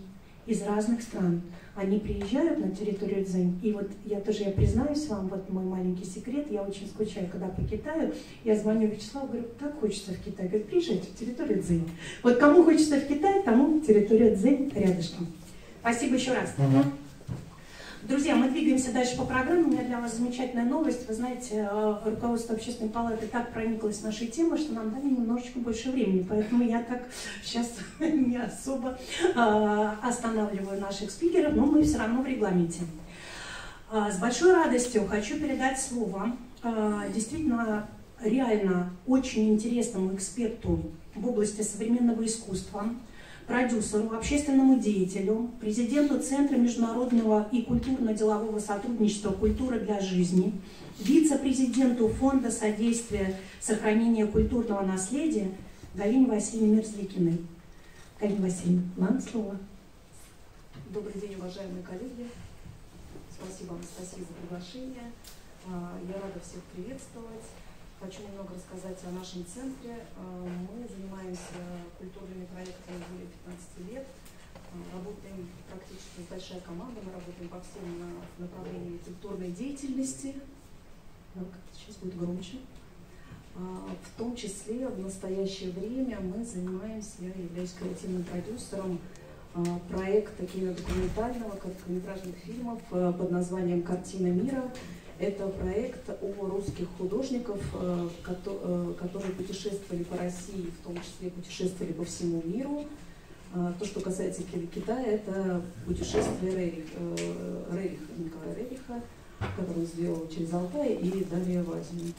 из разных стран. Они приезжают на территорию Цзинь, и вот я тоже, я признаюсь вам, вот мой маленький секрет, я очень скучаю, когда по Китаю, я звоню Вячеславу, говорю, так хочется в Китай, говорит, приезжайте в территорию Цзинь. Вот кому хочется в Китай, тому территория Цзинь рядышком. Спасибо еще раз. Друзья, мы двигаемся дальше по программе. У меня для вас замечательная новость. Вы знаете, руководство Общественной палаты так прониклось нашей темой, что нам дали немножечко больше времени. Поэтому я так сейчас не особо останавливаю наших спикеров, но мы все равно в регламенте. С большой радостью хочу передать слово действительно реально очень интересному эксперту в области современного искусства, продюсеру, общественному деятелю, президенту Центра международного и культурно-делового сотрудничества «Культура для жизни», вице-президенту Фонда содействия сохранения культурного наследия Галине Васильевне Мерзликиной. Галина Васильевна, вам слово. Добрый день, уважаемые коллеги. Спасибо, Анастасия, за приглашение. Я рада всех приветствовать. Хочу немного рассказать о нашем центре. Мы занимаемся культурными проектами более пятнадцати лет. Работаем практически большая команда. Мы работаем по всем направлениям культурной деятельности. Сейчас будет громче. В том числе в настоящее время мы занимаемся, я являюсь креативным продюсером проекта кинодокументального, короткометражных фильмов под названием «Картина мира». Это проект о русских художников, которые путешествовали по России, в том числе путешествовали по всему миру. То, что касается Китая, это путешествие Рериха, Рериха, Николая Рериха, который он сделал через Алтай и далее в Азию.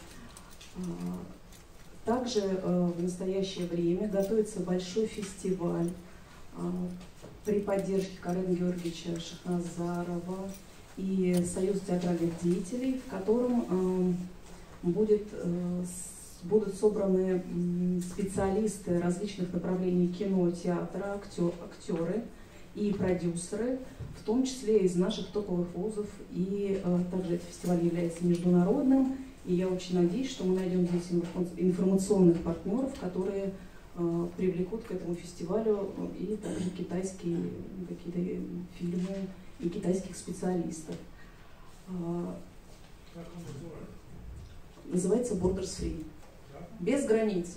Также в настоящее время готовится большой фестиваль при поддержке Карена Георгиевича Шахназарова и Союз театральных деятелей, в котором э, будет, э, с, будут собраны э, специалисты различных направлений кино, театра, актер, актеры и продюсеры, в том числе из наших топовых вузов. И э, также этот фестиваль является международным. И я очень надеюсь, что мы найдем здесь информационных партнеров, которые э, привлекут к этому фестивалю и также китайские какие-то фильмы и китайских специалистов. Как он Называется называется? Borders Free. Да? Без границ.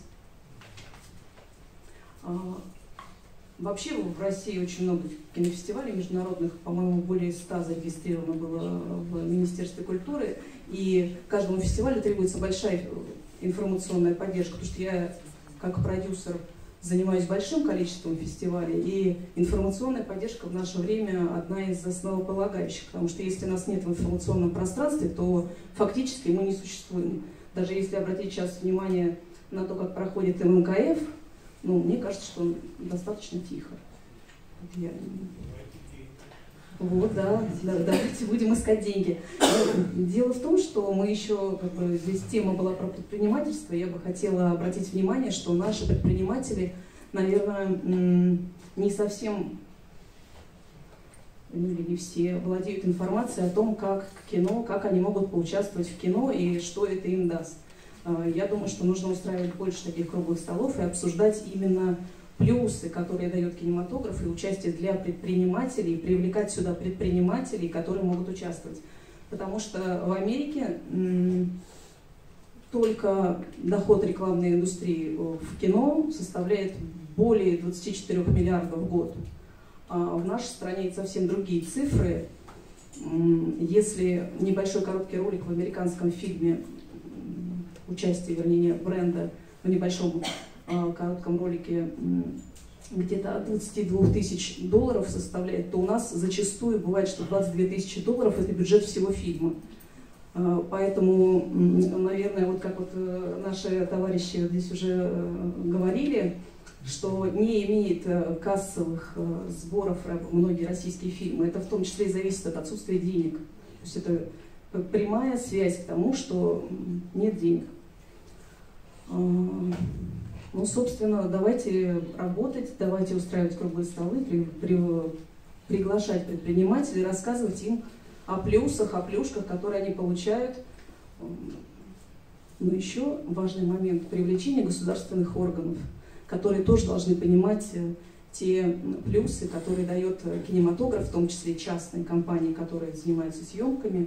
Вообще в России очень много кинофестивалей международных, по-моему, более ста зарегистрировано было в Министерстве культуры, и каждому фестивалю требуется большая информационная поддержка, потому что я как продюсер занимаюсь большим количеством фестивалей, и информационная поддержка в наше время одна из основополагающих, потому что если нас нет в информационном пространстве, то фактически мы не существуем. Даже если обратить сейчас внимание на то, как проходит эм эм ка эф, ну, мне кажется, что достаточно тихо. Я... Вот, да, да, давайте будем искать деньги. Дело в том, что мы еще, как бы, здесь тема была про предпринимательство, я бы хотела обратить внимание, что наши предприниматели, наверное, не совсем, ну, или не все, владеют информацией о том, как кино, как они могут поучаствовать в кино и что это им даст. Я думаю, что нужно устраивать больше таких круглых столов и обсуждать именно плюсы, которые дает кинематограф, и участие для предпринимателей, привлекать сюда предпринимателей, которые могут участвовать. Потому что в Америке м, только доход рекламной индустрии в кино составляет более двадцати четырёх миллиардов в год. А в нашей стране совсем другие цифры. Если небольшой короткий ролик в американском фильме, участие, вернее, бренда в небольшом э, коротком ролике где-то от двадцати двух тысяч долларов составляет, то у нас зачастую бывает, что двадцать две тысячи долларов – это бюджет всего фильма. Э, поэтому, наверное, вот как вот э, наши товарищи здесь уже э, говорили, что не имеет э, кассовых э, сборов многие российские фильмы, это в том числе и зависит от отсутствия денег. То есть это прямая связь к тому, что нет денег. Ну, собственно, давайте работать, давайте устраивать круглые столы, при, при, приглашать предпринимателей, рассказывать им о плюсах, о плюшках, которые они получают. Но еще важный момент – привлечение государственных органов, которые тоже должны понимать те плюсы, которые дает кинематограф, в том числе частные компании, которые занимаются съемками,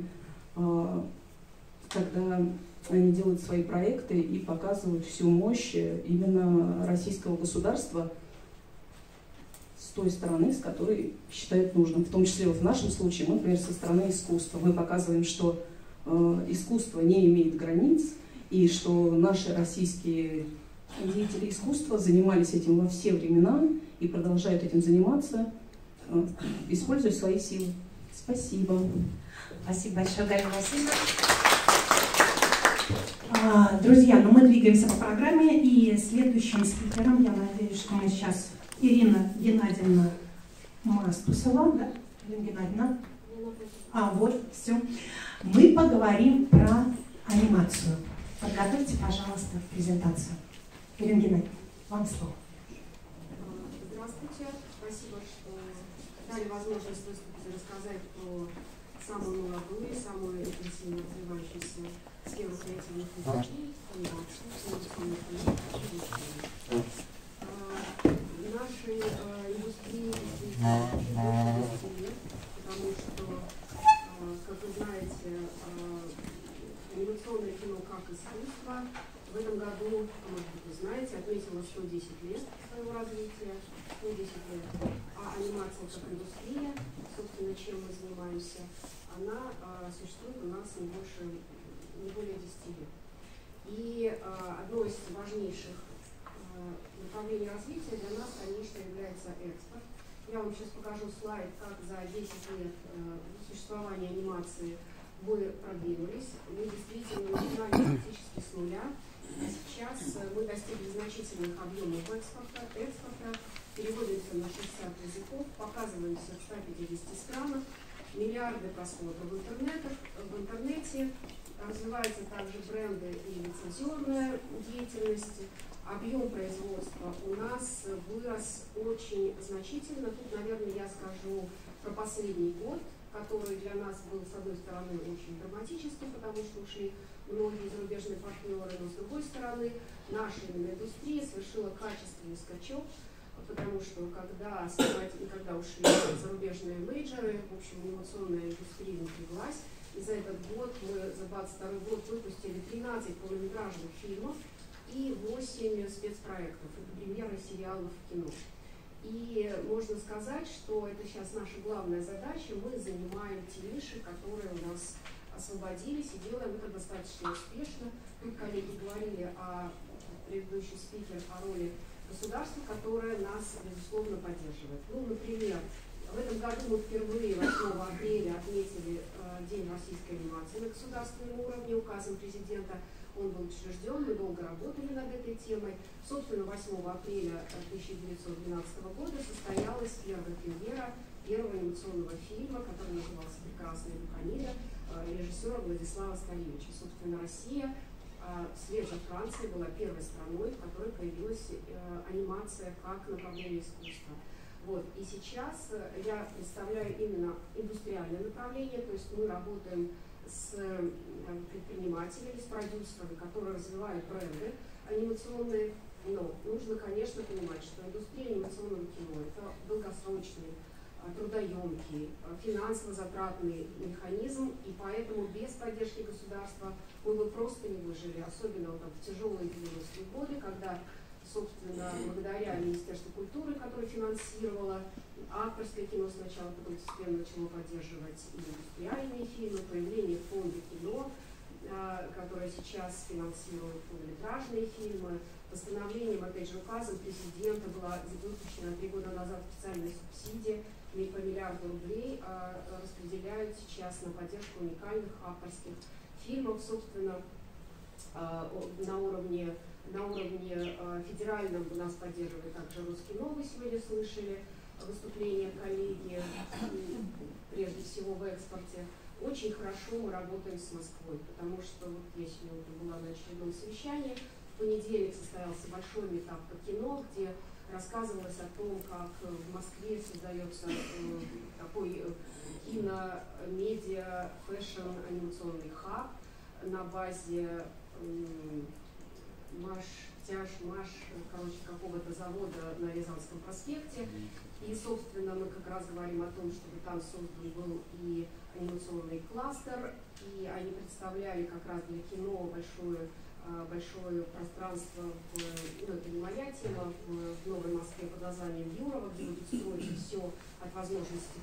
когда они делают свои проекты и показывают всю мощь именно российского государства с той стороны, с которой считают нужным. В том числе вот в нашем случае мы, например, со стороны искусства. Мы показываем, что э, искусство не имеет границ, и что наши российские деятели искусства занимались этим во все времена и продолжают этим заниматься, э, используя свои силы. Спасибо. Спасибо большое, Галина Васильевна. Друзья, ну мы двигаемся по программе, и следующим спикером, я надеюсь, что мы сейчас Ирина Геннадьевна Мастусова, да? Ирина Геннадьевна. А, вот, все. Мы поговорим про анимацию. Подготовьте, пожалуйста, презентацию. Ирина Геннадьевна, вам слово. Здравствуйте. Спасибо, что дали возможность выступить и рассказать про самую молодую и самую интенсивно развивающуюся сферу креативных индустрий, анимацию, анимационных фильмов. Нашей индустрии действительно больше десяти лет, потому что, как вы знаете, анимационное кино как искусство в этом году, может быть, вы знаете, отметило сто десять лет своего развития, сто десять лет. А анимация как индустрия, собственно, чем мы занимаемся, она существует у нас не больше, не более десяти лет. И одно из важнейших направлений развития для нас, конечно, является экспорт. Я вам сейчас покажу слайд, как за десять лет существования анимации мы продвинулись. Мы действительно начинали практически с нуля. Сейчас мы достигли значительных объемов экспорта, экспорта, переводимся на шестьдесят языков, показываемся в ста пятидесяти странах, миллиарды просмотров в, в интернете, развиваются также бренды и лицензионная деятельность. Объем производства у нас вырос очень значительно. Тут, наверное, я скажу про последний год, который для нас был, с одной стороны, очень драматический, потому что ушли многие зарубежные партнеры, но с другой стороны, наша именно индустрия совершила качественный скачок, потому что когда, когда ушли зарубежные мейджоры, в общем, анимационная индустрия напряглась, и за этот год мы, за двадцать второй год, выпустили тринадцать полнометражных фильмов и восемь спецпроектов, это премьеры сериалов в кино. И можно сказать, что это сейчас наша главная задача, мы занимаем те ниши, которые у нас освободились, и делаем это достаточно успешно. Тут коллеги говорили о, предыдущий спикер, о роли государства, которое нас, безусловно, поддерживает. Ну, например, в этом году мы впервые восьмого апреля отметили э, День российской анимации на государственном уровне указом президента. Он был учрежден, мы долго работали над этой темой. Собственно, восьмого апреля тысяча девятьсот двенадцатого года состоялась первая премьера первого анимационного фильма, который назывался «Прекрасная Луканида», режиссера Владислава Сталевича. Собственно, Россия вслед за Францией была первой страной, в которой появилась анимация как направление искусства. Вот. И сейчас я представляю именно индустриальное направление, то есть мы работаем с предпринимателями, с продюсерами, которые развивают бренды анимационные. Но нужно, конечно, понимать, что индустрия анимационного кино – это долгосрочный, трудоемкий, финансово затратный механизм, и поэтому без поддержки государства мы бы просто не выжили, особенно вот в тяжелые девяностые годы, когда, собственно, благодаря Министерству культуры, которое финансировало авторское кино сначала, потом постепенно начало поддерживать и индустриальные фильмы, появление фонда кино, которое сейчас финансирует полнометражные фильмы. Постановлением, опять же, указом президента была выпущена три года назад специальная субсидия по миллиарду рублей, распределяют сейчас на поддержку уникальных авторских фильмов, собственно, на уровне, на уровне федеральном нас поддерживает также Роскино, вы сегодня слышали выступление коллеги, прежде всего в экспорте. Очень хорошо мы работаем с Москвой, потому что вот я сегодня была на очередном совещании, в понедельник состоялся большой метап по кино, где рассказывалось о том, как в Москве создается э, такой кино, медиа, фэшн, анимационный хаб на базе э, Маш, Тяж, Маш, короче, какого-то роботозавода на Рязанском проспекте. И, собственно, мы как раз говорим о том, чтобы там создан был и анимационный кластер, и они представляли как раз для кино большое, большое пространство, в, ну это не моя тема, в Новой Москве под названием Юрова, где будет строить все от возможности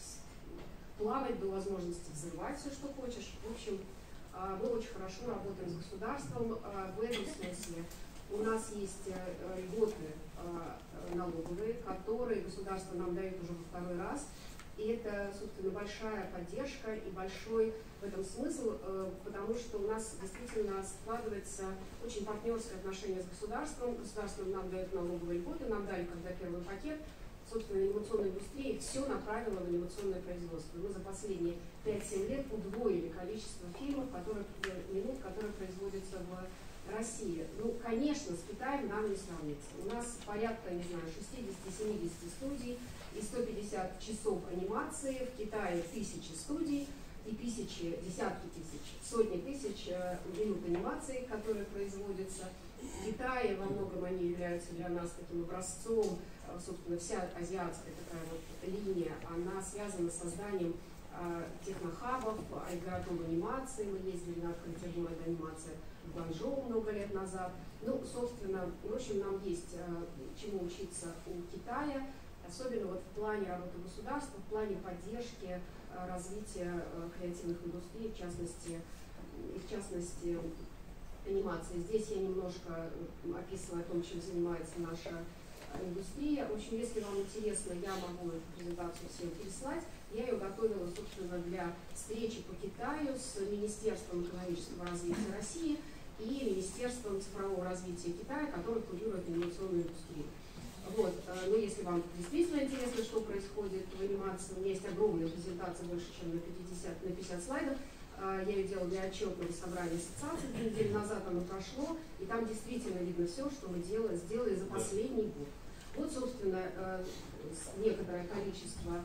плавать до возможности взрывать все, что хочешь. В общем, мы очень хорошо работаем с государством в этом смысле. У нас есть льготы налоговые, которые государство нам дает уже во второй раз. И это, собственно, большая поддержка и большой в этом смысл, потому что у нас действительно складывается очень партнерское отношение с государством. Государство нам дает налоговые льготы, нам дали, когда первый пакет. Собственно, анимационная индустрия все направила в анимационное производство. Мы за последние пять-семь лет удвоили количество фильмов, которые, минут, которые производятся в России. Ну, конечно, с Китаем нам не сравнится. У нас порядка, не знаю, шестьдесят-семьдесят студий и сто пятьдесят часов анимации. В Китае тысячи студий и тысячи, десятки тысяч, сотни тысяч минут анимации, которые производятся. В Китае во многом они являются для нас таким образцом. Собственно, вся азиатская такая вот линия, она связана с созданием э, технохабов, городов анимации. Мы ездили на открытие города анимации в Гуанчжоу много лет назад. Ну, собственно, в общем, нам есть э, чему учиться у Китая, особенно вот в плане работы государства, в плане поддержки э, развития э, креативных индустрий, в частности, и в частности анимации. Здесь я немножко описываю о том, чем занимается наша индустрия. В общем, если вам интересно, я могу эту презентацию всем переслать. Я ее готовила, собственно, для встречи по Китаю с Министерством экономического развития России и Министерством цифрового развития Китая, который курирует анимационную индустрию. Вот. Но если вам действительно интересно, что происходит в анимации, у меня есть огромная презентация, больше, чем на пятьдесят, на пятьдесят слайдов. Я ее делала для отчетного собрания ассоциации, две недели назад оно прошло, и там действительно видно все, что мы делали, сделали за последний год. Вот, собственно, некоторое количество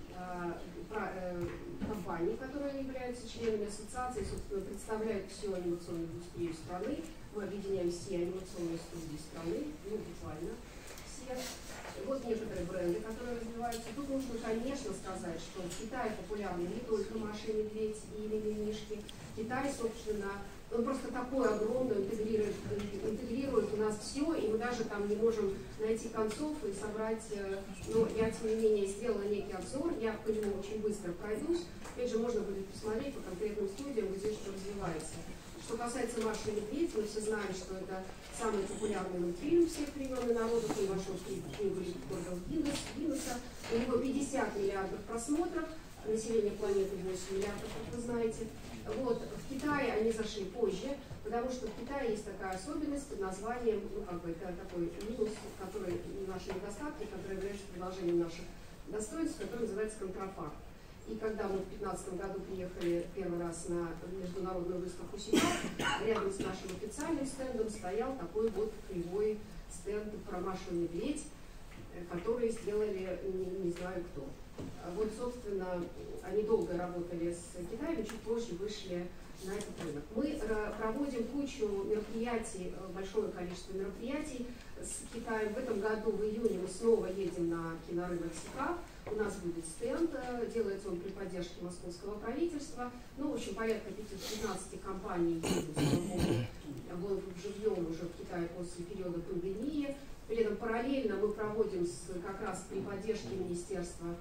компаний, которые являются членами ассоциации, собственно, представляют всю анимационную индустрию страны. Мы объединяем все анимационные студии страны, ну, буквально все. Вот некоторые бренды, которые развиваются. Тут нужно, конечно, сказать, что в Китае популярны не только Маша и Медведь или Мимишки. Китай, собственно, он просто такой огромный, интегрирует, интегрирует у нас все, и мы даже там не можем найти концов и собрать. Но я, тем не менее, сделала некий обзор, я по нему очень быстро пройдусь. Опять же, можно будет посмотреть по конкретным студиям, где что развивается. Что касается Маши и Медведь, мы все знаем, что это самый популярный мультфильм всех времен и народов. Он вошел в книгу рекордов Гиннесса. У него пятьдесят миллиардов просмотров, население планеты восемь миллиардов, как вы знаете. Вот. В Китае они зашли позже, потому что в Китае есть такая особенность под названием, ну как бы это такой минус, который наши недостатки, который является продолжением наших достоинств, который называется контрафакт. И когда мы в две тысячи пятнадцатом году приехали первый раз на международную выставку СИКА, рядом с нашим официальным стендом стоял такой вот кривой стенд про Машу и Медведь, который сделали не, не знаю кто. Вот, собственно, они долго работали с Китаем, чуть позже вышли на этот рынок. Мы проводим кучу мероприятий, большое количество мероприятий с Китаем. В этом году, в июне, мы снова едем на кинорынок СИКА. У нас будет стенд, делается он при поддержке московского правительства. Ну, в общем, порядка пятнадцати компаний едут в живьем уже в Китае после периода пандемии. При этом параллельно мы проводим с, как раз при поддержке Министерства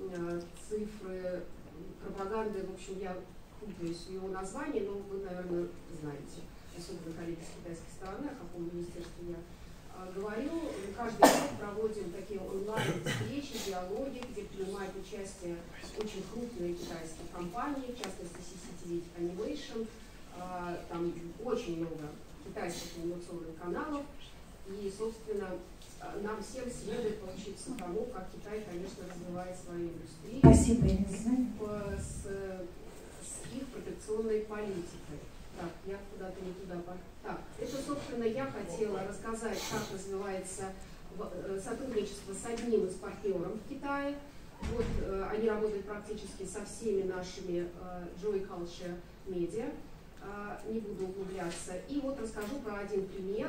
цифры, пропаганды, в общем, я путаюсь в его названии, но вы, наверное, знаете, особенно коллеги с китайской стороны, о каком министерстве я говорю. Мы каждый год проводим такие онлайн-встречи, диалоги, где принимают участие очень крупные китайские компании, в частности си си ти ви Animation, там очень много китайских анимационных каналов, и, собственно, нам всем следует поучиться тому, как Китай, конечно, развивает свою индустрию. Спасибо, Елизавета. С, с их протекционной политикой. Так, я куда-то не туда пошла. Так, это, собственно, я хотела рассказать, как развивается сотрудничество с одним из партнеров в Китае. Вот, они работают практически со всеми нашими Joy Culture Media. Не буду углубляться. И вот расскажу про один пример.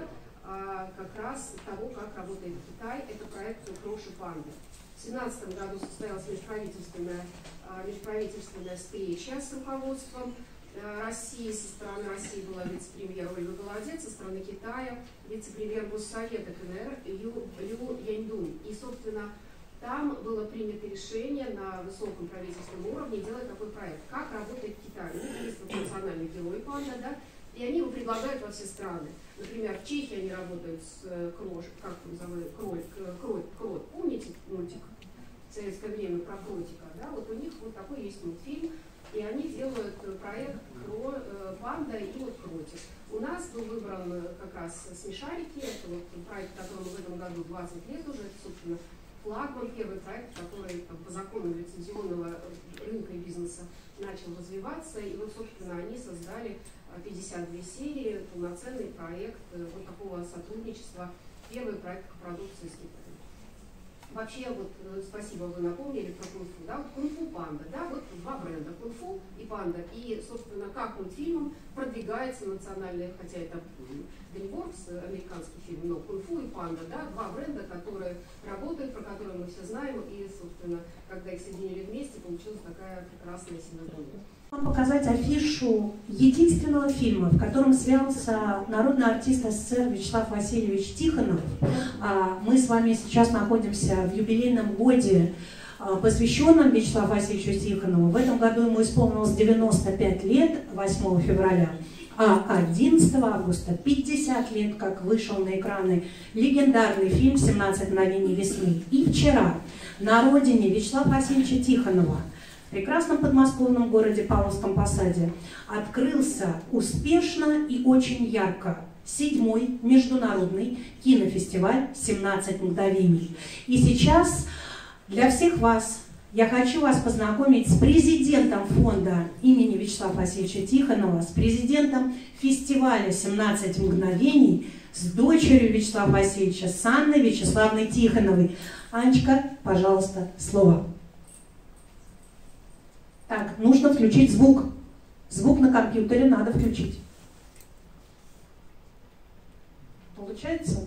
как раз того, как работает Китай. Это проект «Кроши Панды». В две тысячи семнадцатом году состоялась межправительственная, межправительственная встреча с руководством России. Со стороны России была вице-премьер Ольга Голодец, со стороны Китая вице-премьер Госсовета КНР Лю, Лю Яньдунь. И, собственно, там было принято решение на высоком правительственном уровне делать такой проект. Как работает Китай? У них есть вот национальный герой панда, да? И они его предлагают во все страны. Например, в Чехии они работают с Крош, как там зовут, Кроль, Кроль, Кроль. Помните мультик в советское время про кротика? Да? Вот у них вот такой есть мультфильм. И они делают проект Кро, «Панда» и вот «Кротик». У нас был выбран как раз «Смешарики». Это вот проект, которому в этом году двадцать лет уже. Это, собственно, флагман, первый проект, который там, по закону лицензионного рынка и бизнеса начал развиваться. И вот, собственно, они создали пятьдесят две серии, полноценный проект вот такого сотрудничества. Первый проект продукции с Китаем. Вообще, вот, спасибо, вы напомнили про кунг-фу, да, вот кунг-фу панда, да, вот два бренда, кунг-фу и панда, и, собственно, как мультфильмом продвигается национальный, хотя это DreamWorks, американский фильм, но кунг-фу и панда, да, два бренда, которые работают, про которые мы все знаем, и, собственно, когда их соединили вместе, получилась такая прекрасная синергия. Вам показать афишу единственного фильма, в котором снялся народный артист СССР Вячеслав Васильевич Тихонов. Мы с вами сейчас находимся в юбилейном годе, посвященном Вячеславу Васильевичу Тихонову. В этом году ему исполнилось девяносто пять лет, восьмого февраля, а одиннадцатого августа пятьдесят лет, как вышел на экраны легендарный фильм «семнадцать мгновений весны». И вчера на родине Вячеслава Васильевича Тихонова, в прекрасном подмосковном городе Павловском Посаде, открылся успешно и очень ярко седьмой международный кинофестиваль «семнадцать мгновений». И сейчас для всех вас я хочу вас познакомить с президентом фонда имени Вячеслава Васильевича Тихонова, с президентом фестиваля «семнадцать мгновений», с дочерью Вячеслава Васильевича, с Анной Вячеславной Тихоновой. Анечка, пожалуйста, слово. Так, нужно включить звук. Звук на компьютере надо включить. Получается?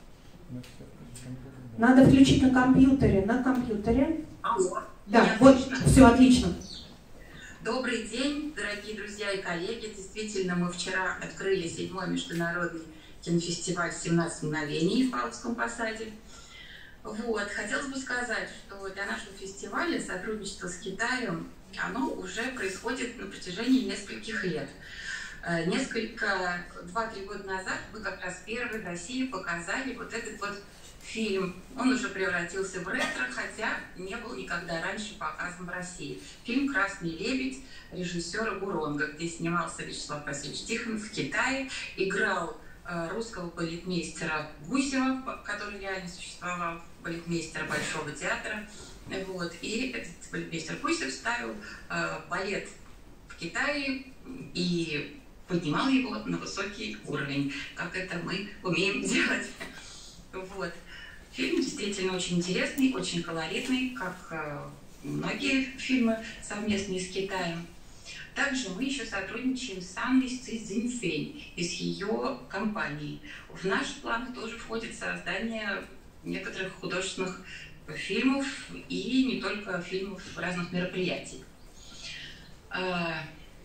Надо включить на компьютере. На компьютере. Алло. Да, вот, слышно? Все отлично. Добрый день, дорогие друзья и коллеги. Действительно, мы вчера открыли седьмой международный кинофестиваль «семнадцать мгновений» в Павловском Посаде. Вот. Хотелось бы сказать, что для нашего фестиваля сотрудничество с Китаем, оно уже происходит на протяжении нескольких лет. Несколько, два-три года назад мы как раз первые в России показали вот этот вот фильм. Он уже превратился в ретро, хотя не был никогда раньше показан в России. Фильм «Красный лебедь» режиссера Гуронга, где снимался Вячеслав Васильевич Тихонов в Китае, играл э, русского балетмейстера Гусева, который реально существовал, балетмейстера Большого театра. Вот. И этот балетмейстер Гусев ставил э, балет в Китае и поднимал его на высокий уровень, как это мы умеем делать. Вот. Фильм действительно очень интересный, очень колоритный, как э, многие фильмы совместные с Китаем. Также мы еще сотрудничаем с Анной Цзиньфэнь из ее компании. В наш план тоже входит создание некоторых художественных фильмов и не только фильмов, разных мероприятий. Э,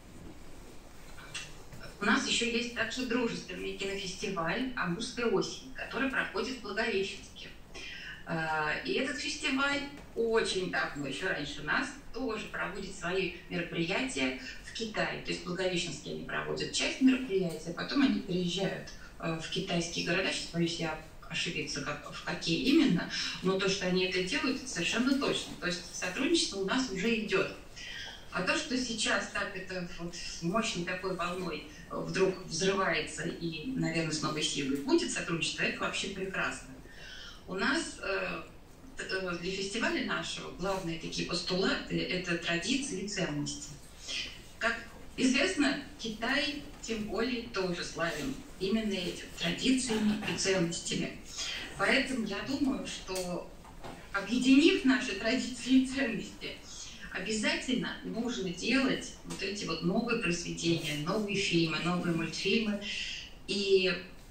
У нас еще есть также дружественный кинофестиваль «Амурская осень», который проходит в Благовещенске. И этот фестиваль очень давно, еще раньше нас, тоже проводит свои мероприятия в Китае. То есть в Благовещенске они проводят часть мероприятия, потом они приезжают в китайские города. Сейчас боюсь я ошибиться, как, в какие именно, но то, что они это делают, это совершенно точно. То есть сотрудничество у нас уже идет. А то, что сейчас так это вот с мощной такой волной вдруг взрывается и, наверное, с новой силой будет сотрудничество, это вообще прекрасно. У нас э, для фестиваля нашего главные такие постулаты – это традиции и ценности. Как известно, Китай тем более тоже славен именно этими традициями и ценностями. Поэтому я думаю, что объединив наши традиции и ценности, обязательно нужно делать вот эти вот новые произведения, новые фильмы, новые мультфильмы. И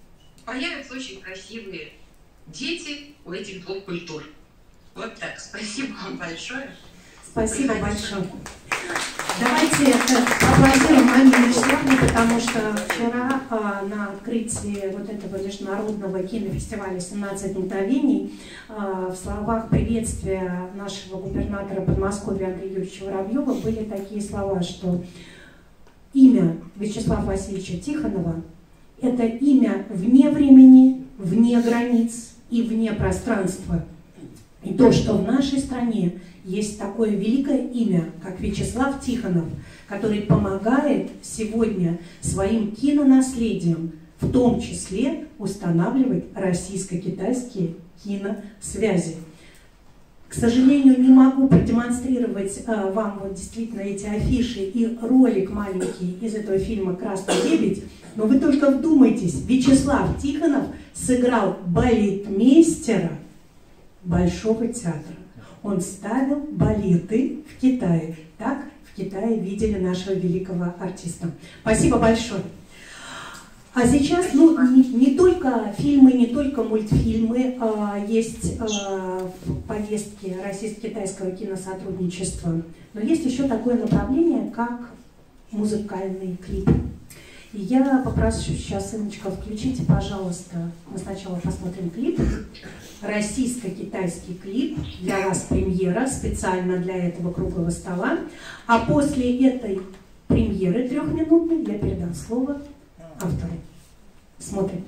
появятся очень красивые дети у этих двух культур. Вот так. Спасибо вам большое. Спасибо большое. Давайте поаплодируем Маме Вячеславовне, потому что вчера а, на открытии вот этого международного кинофестиваля «семнадцать мгновений» а, в словах приветствия нашего губернатора Подмосковья Андрея Юрьевича Воробьева были такие слова, что имя Вячеслава Васильевича Тихонова – это имя вне времени, вне границ и вне пространства. И то, что в нашей стране есть такое великое имя, как Вячеслав Тихонов, который помогает сегодня своим кинонаследием, в том числе устанавливать российско-китайские киносвязи. К сожалению, не могу продемонстрировать а, вам вот действительно эти афиши и ролик маленький из этого фильма «Красный лебедь», но вы только вдумайтесь, Вячеслав Тихонов сыграл балетмейстера Большого театра. Он ставил балеты в Китае. Так в Китае видели нашего великого артиста. Спасибо большое. А сейчас, ну, не, не только фильмы, не только мультфильмы, а, есть а, в повестке российско-китайского киносотрудничества, но есть еще такое направление, как музыкальный клип. И я попрошу сейчас, Инночка, включите, пожалуйста, мы сначала посмотрим клип, российско-китайский клип, для вас премьера, специально для этого круглого стола, а после этой премьеры трехминутной я передам слово автору. Смотрим.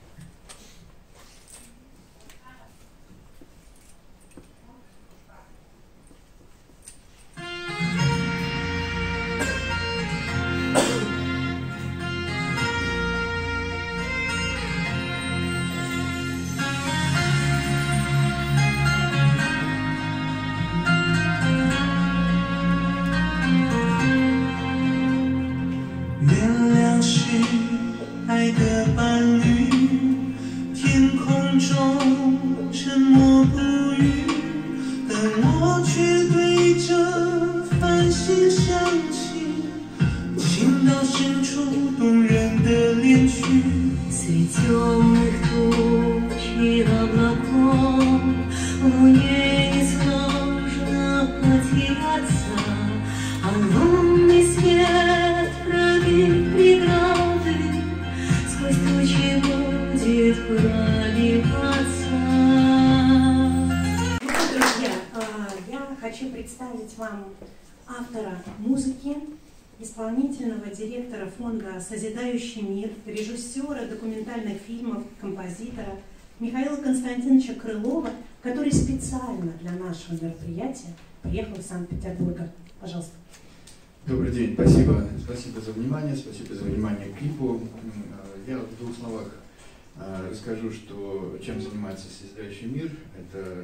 Исполнительного директора фонда «Созидающий мир», режиссера документальных фильмов, композитора Михаила Константиновича Крылова, который специально для нашего мероприятия приехал из Санкт-Петербурга. Пожалуйста. Добрый день, спасибо. Спасибо за внимание, спасибо за внимание к клипу. Я в двух словах расскажу, что, чем занимается «Созидающий мир». Это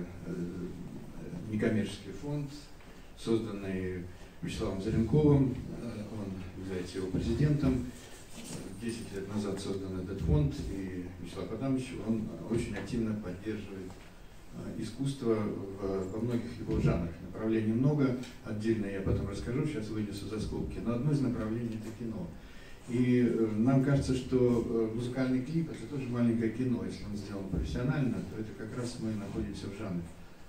некоммерческий фонд, созданный Вячеславом Заренковым, он является его президентом. Десять лет назад создан этот фонд, и Вячеслав Адамович, он очень активно поддерживает искусство во многих его жанрах. Направлений много, отдельно я потом расскажу, сейчас вынесу за скобки, но одно из направлений – это кино. И нам кажется, что музыкальный клип – это тоже маленькое кино. Если он сделан профессионально, то это как раз мы находимся в жанре.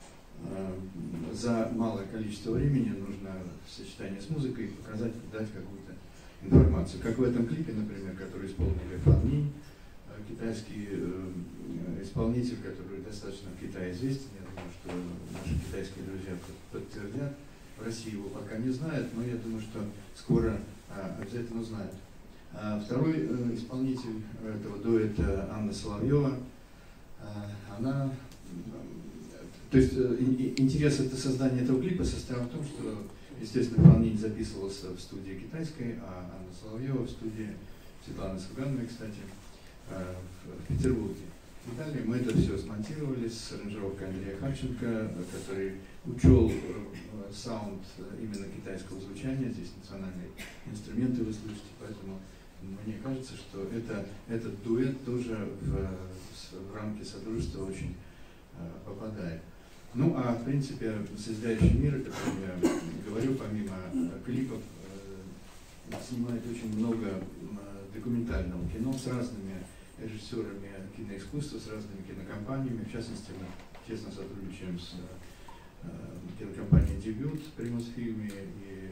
За малое количество времени нужно в сочетании с музыкой показать, дать какую-то информацию. Как в этом клипе, например, который исполнили Фан Минь, китайский исполнитель, который достаточно в Китае известен. Я думаю, что наши китайские друзья подтвердят. В России его пока не знают, но я думаю, что скоро обязательно узнают. Второй исполнитель этого дуэта Анна Соловьева. Она... То есть интерес это создания этого клипа состоял в том, что, естественно, Фан Минь записывался в студии китайской, а Анна Соловьева в студии Светланы Сугановой, кстати, в Петербурге. И далее мы это все смонтировали с аранжировкой Андрея Харченко, который учел саунд именно китайского звучания. Здесь национальные инструменты вы слышите, поэтому мне кажется, что это, этот дуэт тоже в, в рамки содружества очень попадает. Ну, а в принципе, «Созидающий мир», о котором я говорю, помимо клипов, снимает очень много документального кино с разными режиссерами киноискусства, с разными кинокомпаниями. В частности, мы тесно сотрудничаем с кинокомпанией «Дебют» при Мосфильме и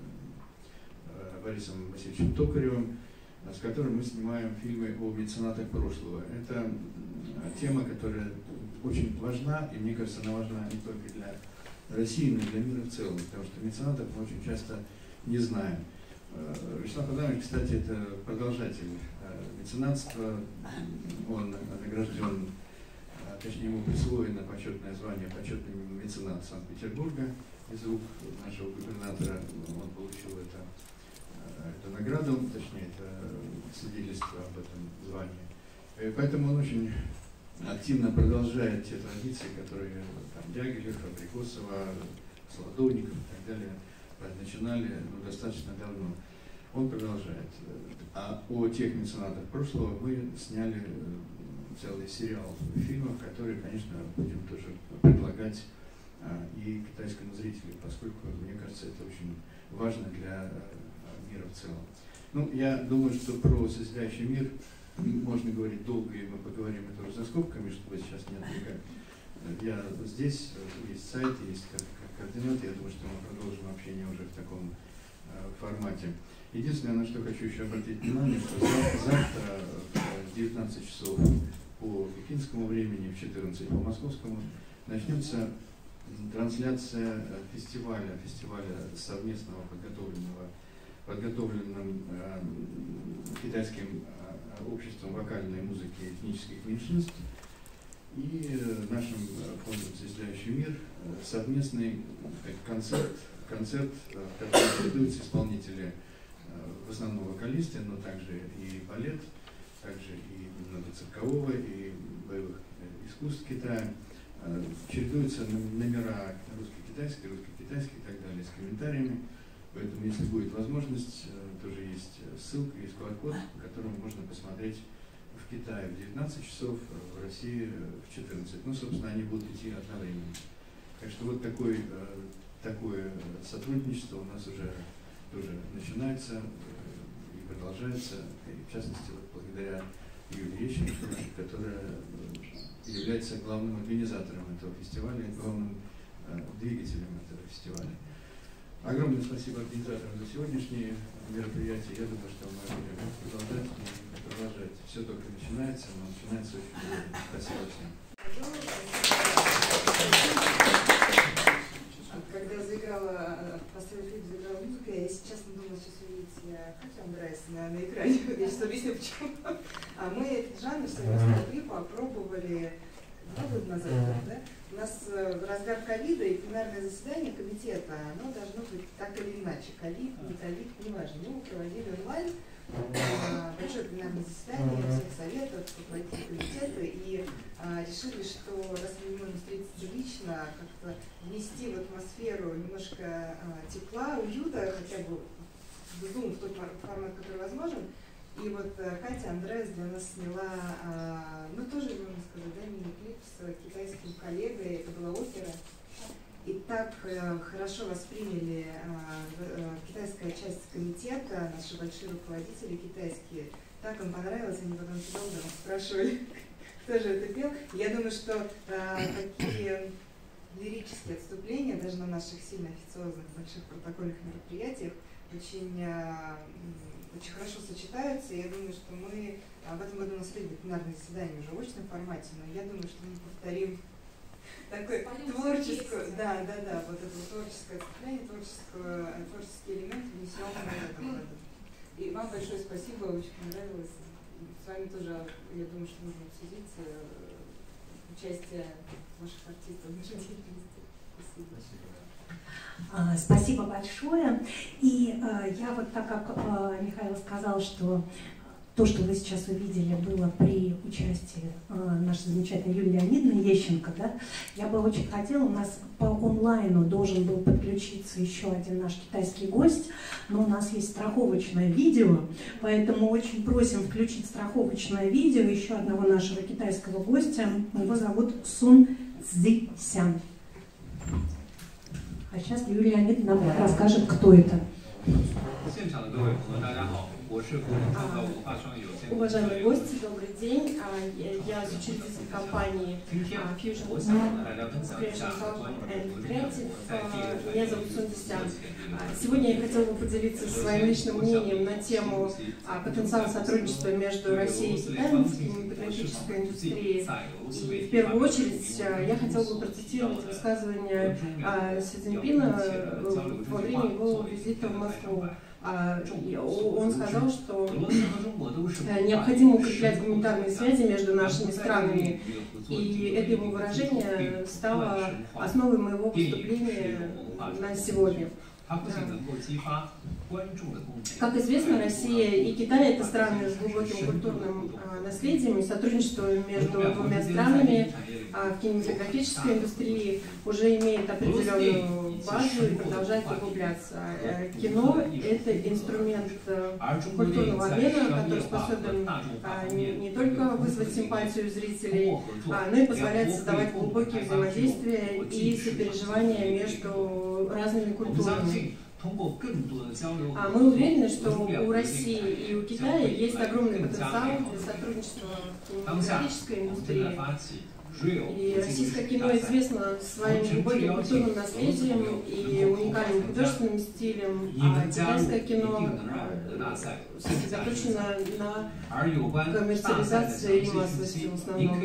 Борисом Васильевичем Токаревым, с которым мы снимаем фильмы о меценатах прошлого. Это тема, которая очень важна, и мне кажется, она важна не только для России, но и для мира в целом, потому что меценатов мы очень часто не знаем. Вячеслав Адамович, кстати, это продолжатель меценатства, он награжден, точнее, ему присвоено почетное звание почетный меценат Санкт-Петербурга из рук нашего губернатора, он получил это, эту награду, точнее, это свидетельство об этом звании. И поэтому он очень активно продолжает те традиции, которые там Дягилев, Абрикосова, Солодовников и так далее начинали ну, достаточно давно. Он продолжает. А о тех меценатах прошлого мы сняли целый сериал фильмов, которые, конечно, будем тоже предлагать а, и китайскому зрителю, поскольку, мне кажется, это очень важно для а, мира в целом. Ну, я думаю, что про созидающий мир можно говорить долго, и мы поговорим это уже за скобками, чтобы сейчас не отвлекать. Я здесь, есть сайт, есть координаты, я думаю, что мы продолжим общение уже в таком э, формате. Единственное, на что хочу еще обратить внимание, что завтра в девятнадцать часов по пекинскому времени, в четырнадцать по московскому, начнется трансляция фестиваля, фестиваля совместного подготовленного, подготовленным э, китайским э, обществом вокальной музыки этнических меньшинств и нашим фондом «Созидающий мир» совместный концерт, концерт, в котором чередуются исполнители, в основном вокалисты, но также и балет, также и много циркового, и боевых искусств Китая. Чередуются номера русско-китайский, русско-китайский и так далее с комментариями. Поэтому, если будет возможность, тоже есть ссылка, есть ку ар код, по которому можно посмотреть в Китае в девятнадцать часов, в России в четырнадцать. Ну, собственно, они будут идти одновременно. Так что вот такой, такое сотрудничество у нас уже тоже начинается и продолжается. И в частности, вот благодаря Юлии Ещенко, которая является главным организатором этого фестиваля и главным двигателем этого фестиваля. Огромное спасибо организаторам за сегодняшние мероприятия. Я думаю, что мы будем продолжать и продолжать. Все только начинается, но начинается очень много. Спасибо всем. Когда заиграла, поставила фильм, заиграла музыка, я, если честно, думала, сейчас увидите Катю Андреас на, на экране. Я сейчас объясню, почему. А мы этот жанр совместного клипа опробовали два года назад, да? У нас в разгар ковида и пленарное заседание комитета, оно должно быть так или иначе, ковид, не ковид, неважно. Мы проводили онлайн, большое пленарное заседание всех советов, руководителей комитета, и а, решили, что раз мы не можем встретиться лично, как-то внести в атмосферу немножко а, тепла, уюта, хотя бы в Zoom, в тот формат, который возможен. И вот Катя Андреас для нас сняла, а, ну тоже, можно сказать, да, мини-клип с китайским коллегой, это была опера. И так э, хорошо восприняли э, э, китайская часть комитета, наши большие руководители китайские. Так им понравилось, они потом долго спрашивали, кто же это пел. Я думаю, что э, такие лирические отступления, даже на наших сильно официозных больших протокольных мероприятиях, очень, э, очень хорошо сочетаются. Я думаю, что мы в этом году у нас будет пленарное заседание уже в очном формате, но я думаю, что мы повторим такой творческую, да, да, да, вот это творческое отступление, творческий элемент внесем в этом году. И вам большое спасибо, очень понравилось. С вами тоже, я думаю, что нужно обсудить участие ваших артистов в нашей деятельности. Спасибо. Спасибо большое. И э, я вот так как э, Михаил сказал, что то, что вы сейчас увидели, было при участии э, нашей замечательной Юлии Леонидовны Ещенко, да, я бы очень хотела, у нас по онлайну должен был подключиться еще один наш китайский гость, но у нас есть страховочное видео, поэтому очень просим включить страховочное видео еще одного нашего китайского гостя. Его зовут Сун Цзисян. А сейчас Юлия Леонидовна нам расскажет, кто это. 现场的各位朋友，大家好。 Уважаемые гости, добрый день. Я учредитель компании Fusion Creation and Creative. Меня зовут Сундисян. Сегодня я хотела бы поделиться своим личным мнением на тему потенциала сотрудничества между Россией и Китаем в кинематографической индустрии. И в первую очередь я хотела бы процитировать высказывание Си Цзиньпина во время его визита в Москву. Он сказал, что необходимо укреплять гуманитарные связи между нашими странами. И это его выражение стало основой моего выступления на сегодня. Как известно, Россия и Китай – это страны с глубоким культурным наследием, и сотрудничество между двумя странами в кинематографической индустрии уже имеет определенную базу и продолжает углубляться. Кино – это инструмент культурного обмена, который способен не только вызвать симпатию зрителей, но и позволяет создавать глубокие взаимодействия и сопереживания между разными культурами. Мы уверены, что у России и у Китая есть огромный потенциал для сотрудничества в кинематографической индустрии. И российское кино известно своим глубоким культурным наследием и уникальным художественным стилем, а китайское кино сосредоточено на коммерциализации и массовости в основном.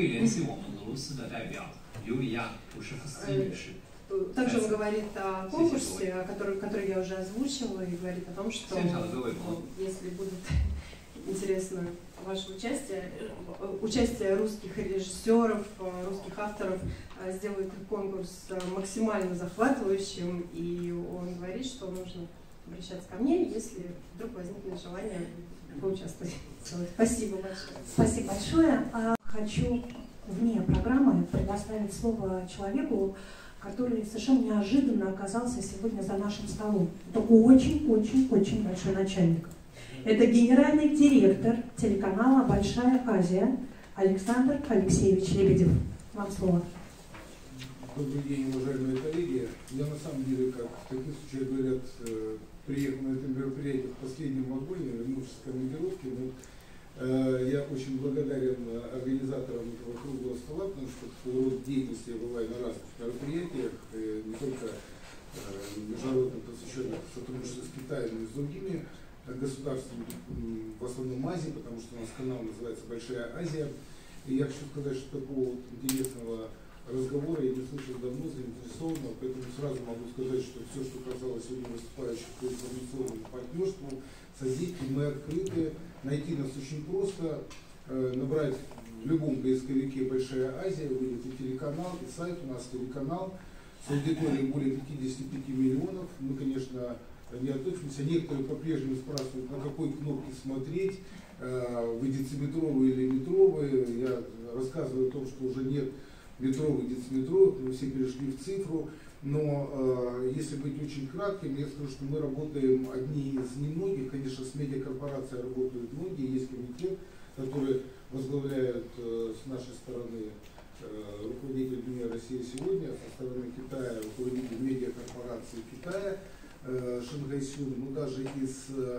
Также он говорит о конкурсе, который, который я уже озвучила, и говорит о том, что если будет интересно ваше участие, участие русских режиссеров, русских авторов сделает конкурс максимально захватывающим, и он говорит, что нужно обращаться ко мне, если вдруг возникнет желание поучаствовать. Спасибо большое. Спасибо большое. Хочу вне программы предоставить слово человеку, который совершенно неожиданно оказался сегодня за нашим столом. Это очень-очень-очень большой начальник. Это генеральный директор телеканала «Большая Азия» Александр Алексеевич Лебедев. Вам слово. Добрый день, уважаемые коллеги. Я на самом деле, как в таких случаях говорят, приехал на это мероприятие в последнем вагоне, вернувшись с командировки. Я очень благодарен организаторам этого круглого стола, потому что такой род деятельности я бываю на разных мероприятиях, не только международно посвященных сотрудничеству с Китаем, но и с другими государствами, в основном Азии, потому что у нас канал называется «Большая Азия». И я хочу сказать, что такого интересного разговора я не слышал давно, заинтересованного, поэтому сразу могу сказать, что все, что касалось сегодня выступающих по информационному партнерству, содействию, мы открыты. Найти нас очень просто, э, набрать в любом поисковике «Большая Азия», выйдет и телеканал, и сайт, у нас телеканал с аудиторией более пятидесяти пяти миллионов. Мы, конечно, не отключимся. Некоторые по-прежнему спрашивают, на какой кнопке смотреть, э, вы дециметровые или метровые. Я рассказываю о том, что уже нет метровых, дециметровых, мы все перешли в цифру. Но э, если быть очень кратким, я скажу, что мы работаем одни из немногих, конечно, с медиакорпорацией работают многие, есть комитет, который возглавляет э, с нашей стороны э, руководитель МИА России сегодня, со стороны Китая руководитель медиакорпорации Китая э, Шэнхай Сюн, ну даже из, э,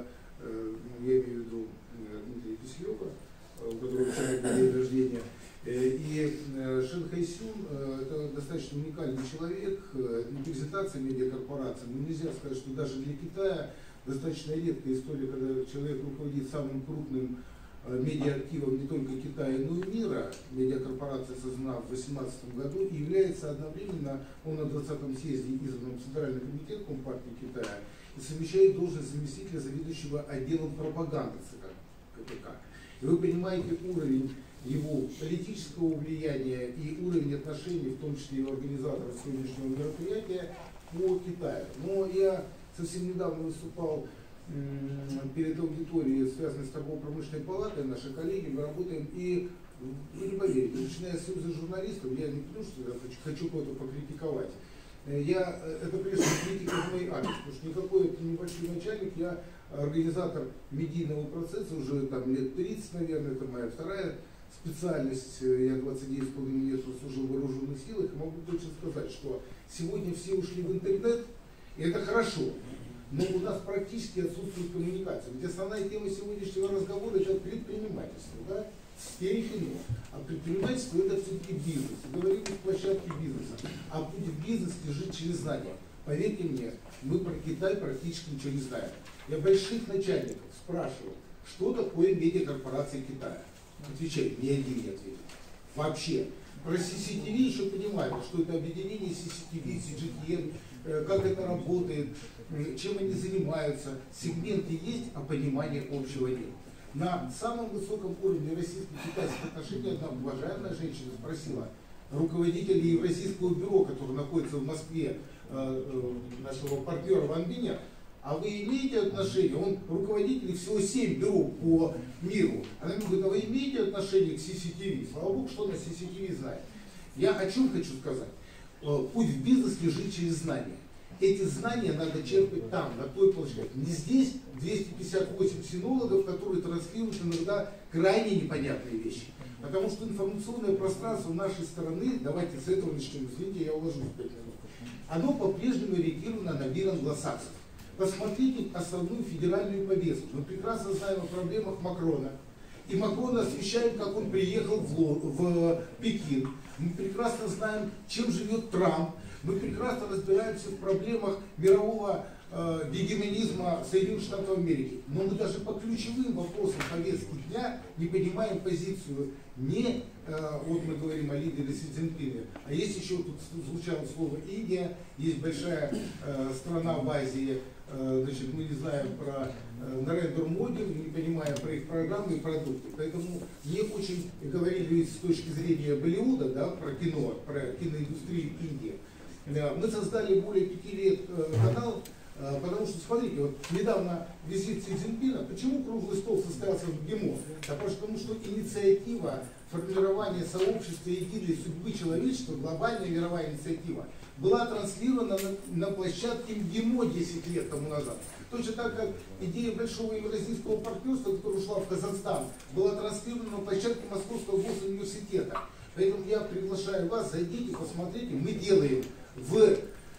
я имею в виду э, Дмитрия Киселева, э, у которого вчера был день рождения. И Шэнхай Сюн – это достаточно уникальный человек, это не презентация медиакорпорации, но нельзя сказать, что даже для Китая достаточно редкая история, когда человек руководит самым крупным медиаактивом не только Китая, но и мира. Медиакорпорация создана в две тысячи восемнадцатом году и является одновременно, он на двадцатом съезде избран в Центральный комитет Компартии Китая и совмещает должность заместителя заведующего отделом пропаганды ЦК КПК. И вы понимаете уровень его политического влияния и уровень отношений, в том числе и организаторов сегодняшнего мероприятия, по Китаю. Но я совсем недавно выступал перед аудиторией, связанной с торгово-промышленной палатой, наши коллеги, мы работаем, и вы не поверите, начиная с союза журналистов, я не потому что я хочу, хочу кого-то покритиковать, я, это прежде всего критика в мой адрес, потому что никакой это небольшой начальник, я организатор медийного процесса уже там лет тридцать, наверное, это моя вторая специальность, я двадцать девять с половиной лет служил в вооруженных силах, и могу точно сказать, что сегодня все ушли в интернет, и это хорошо. но у нас практически отсутствует коммуникация. Ведь основная тема сегодняшнего разговора – это предпринимательство, да? В сфере кино. А предпринимательство – это все-таки бизнес. Говорим о площадке бизнеса. А путь в бизнес лежит через знания. Поверьте мне, мы про Китай практически ничего не знаем. Я больших начальников спрашивал, что такое медиакорпорация Китая. Отвечает, ни один не ответил. Вообще. Про си си ти ви еще понимают, что это объединение си си ти ви, си джи ти эн, как это работает, чем они занимаются. Сегменты есть, а понимания общего нет. На самом высоком уровне российско-китайских отношений одна уважаемая женщина спросила руководителя Евразийского бюро, который находится в Москве, нашего партнера в Анбине, а вы имеете отношение, он руководитель всего семь бюро по миру, она мне говорит, а вы имеете отношение к си си ти ви? Слава Богу, что она си си ти ви знает. Я о чем хочу сказать. Путь в бизнес лежит через знания. Эти знания надо черпать там, на той площадке. Не здесь двести пятьдесят восемь синологов, которые транслируют иногда крайне непонятные вещи. Потому что информационное пространство нашей страны, давайте с этого начнем, извините, я уложусь в пять минут, оно по-прежнему ориентировано на мир англосаксов. Посмотрите основную федеральную повестку. Мы прекрасно знаем о проблемах Макрона. И Макрон освещает, как он приехал в, Ло, в Пекин. Мы прекрасно знаем, чем живет Трамп. Мы прекрасно разбираемся в проблемах мирового э, гегемонизма Соединенных Штатов Америки. Но мы даже по ключевым вопросам повестки дня не понимаем позицию не, э, вот мы говорим о лидере Си Цзиньпине, а есть еще, тут звучало слово Индия, есть большая э, страна в Азии, э, значит, мы не знаем про э, Нарендра Моди, мы не понимаем про их программы и продукты. Поэтому мне очень, говорили с точки зрения Болливуда, да, про кино, про киноиндустрию Индии. Мы создали более пяти лет канал, потому что, смотрите, вот недавно визит Си Цзиньпина, почему круглый стол состоялся в ГИМО? Да потому что инициатива формирования сообщества единой судьбы человечества, глобальная мировая инициатива, была транслирована на, на площадке ГИМО десять лет тому назад. Точно так, как идея большого евразийского партнерства, которая ушла в Казахстан, была транслирована на площадке Московского госуниверситета. Поэтому я приглашаю вас, зайдите, посмотрите, мы делаем в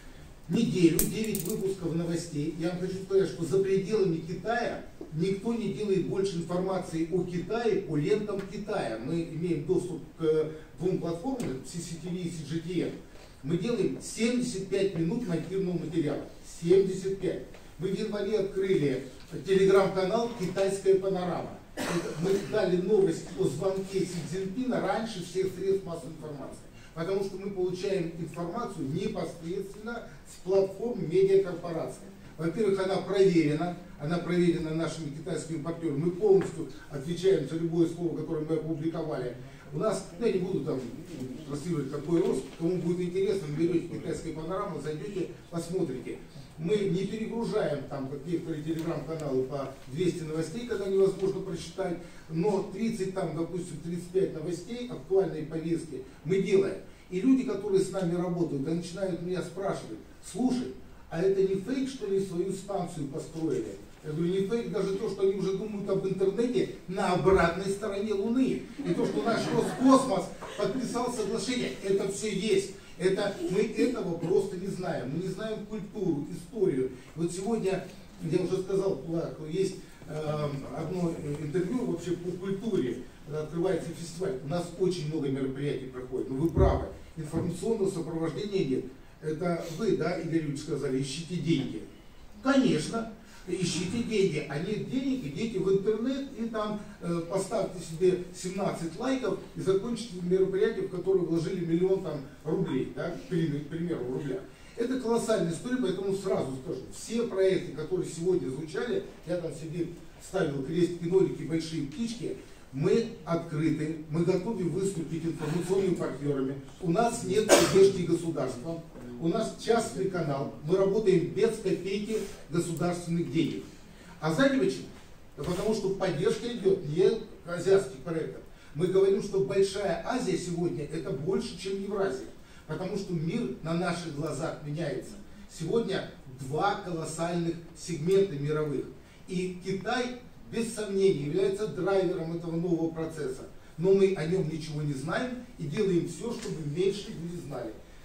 неделю девять выпусков новостей. Я вам хочу сказать, что за пределами Китая никто не делает больше информации о Китае по лентам Китая. Мы имеем доступ к двум платформам, си си ти ви и си джи ти эн. Мы делаем семьдесят пять минут монтированного материала. семьдесят пять. Мы в январе открыли телеграм-канал «Китайская панорама». Мы дали новость о звонке Си Цзиньпина раньше всех средств массовой информации. Потому что мы получаем информацию непосредственно с платформ медиакорпорации. Во-первых, она проверена, она проверена нашими китайскими партнерами. Мы полностью отвечаем за любое слово, которое мы опубликовали. У нас, я не буду там транслировать какой рост, кому будет интересно, наберете «Китайская панорама», зайдете, посмотрите. Мы не перегружаем там, как некоторые телеграм-каналы, по двести новостей, когда невозможно прочитать, но тридцать, там, допустим, тридцать пять новостей, актуальные повестки мы делаем. И люди, которые с нами работают, они начинают меня спрашивать: слушай, а это не фейк, что ли, свою станцию построили? Я говорю, не фейк даже то, что они уже думают об интернете на обратной стороне Луны. И то, что наш Роскосмос подписал соглашение, это все есть. Это, мы этого просто не знаем. Мы не знаем культуру, историю. Вот сегодня, я уже сказал, есть э, одно интервью вообще по культуре, когда открывается фестиваль. У нас очень много мероприятий проходит, но вы правы, информационного сопровождения нет. Это вы, да, Игорь Ильич, сказали, ищите деньги. Конечно, ищите деньги, а нет денег, идите в интернет и там э, поставьте себе семнадцать лайков и закончите мероприятие, в которое вложили миллион там, рублей, да, к примеру, в рублях. Это колоссальная история, поэтому сразу скажу, все проекты, которые сегодня звучали, я там себе ставил крест кинолики, большие птички, мы открыты, мы готовы выступить информационными партнерами, у нас нет поддержки государства. У нас частный канал, мы работаем без копейки государственных денег. А знаете почему? Да потому что поддержка идет не азиатских проектов. Мы говорим, что Большая Азия сегодня это больше, чем Евразия. Потому что мир на наших глазах меняется. Сегодня два колоссальных сегмента мировых. И Китай, без сомнения, является драйвером этого нового процесса. Но мы о нем ничего не знаем и делаем все, чтобы меньше люди знали.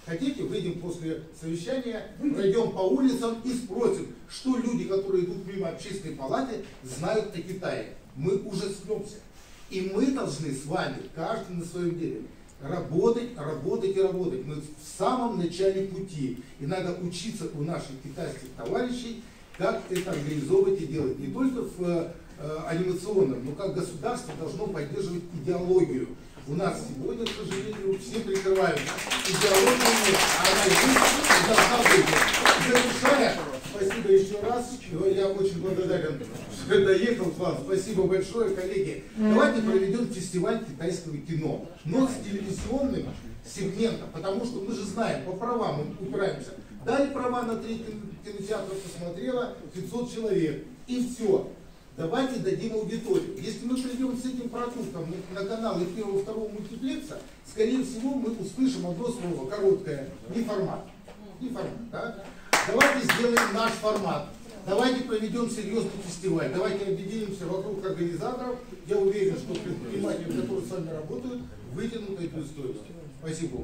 Хотите, выйдем после совещания, пройдем по улицам и спросим, что люди, которые идут мимо общественной палаты, знают о Китае. Мы ужаснемся. И мы должны с вами, каждый на своем деле, работать, работать и работать. Мы в самом начале пути. И надо учиться у наших китайских товарищей, как это организовывать и делать. Не только в э, анимационном, но как государство должно поддерживать идеологию. У нас сегодня, к сожалению, все прикрывают идеологию, а она есть и должна быть. Завершая, спасибо еще раз. Я очень благодарен, что я доехал к вам. Спасибо большое, коллеги. Давайте проведем фестиваль китайского кино, но с телевизионным сегментом, потому что мы же знаем, по правам мы упираемся. Дали права на три кинотеатра, посмотрело пятьсот человек, и все. Давайте дадим аудиторию. Если мы придем с этим продуктом на каналы первого, второго мультиплекса, скорее всего мы услышим одно слово, короткое, не формат. Не формат, да? Давайте сделаем наш формат. Давайте проведем серьезный фестиваль. Давайте объединимся вокруг организаторов. Я уверен, что предприниматели, которые с вами работают, вытянут эту историю. Спасибо.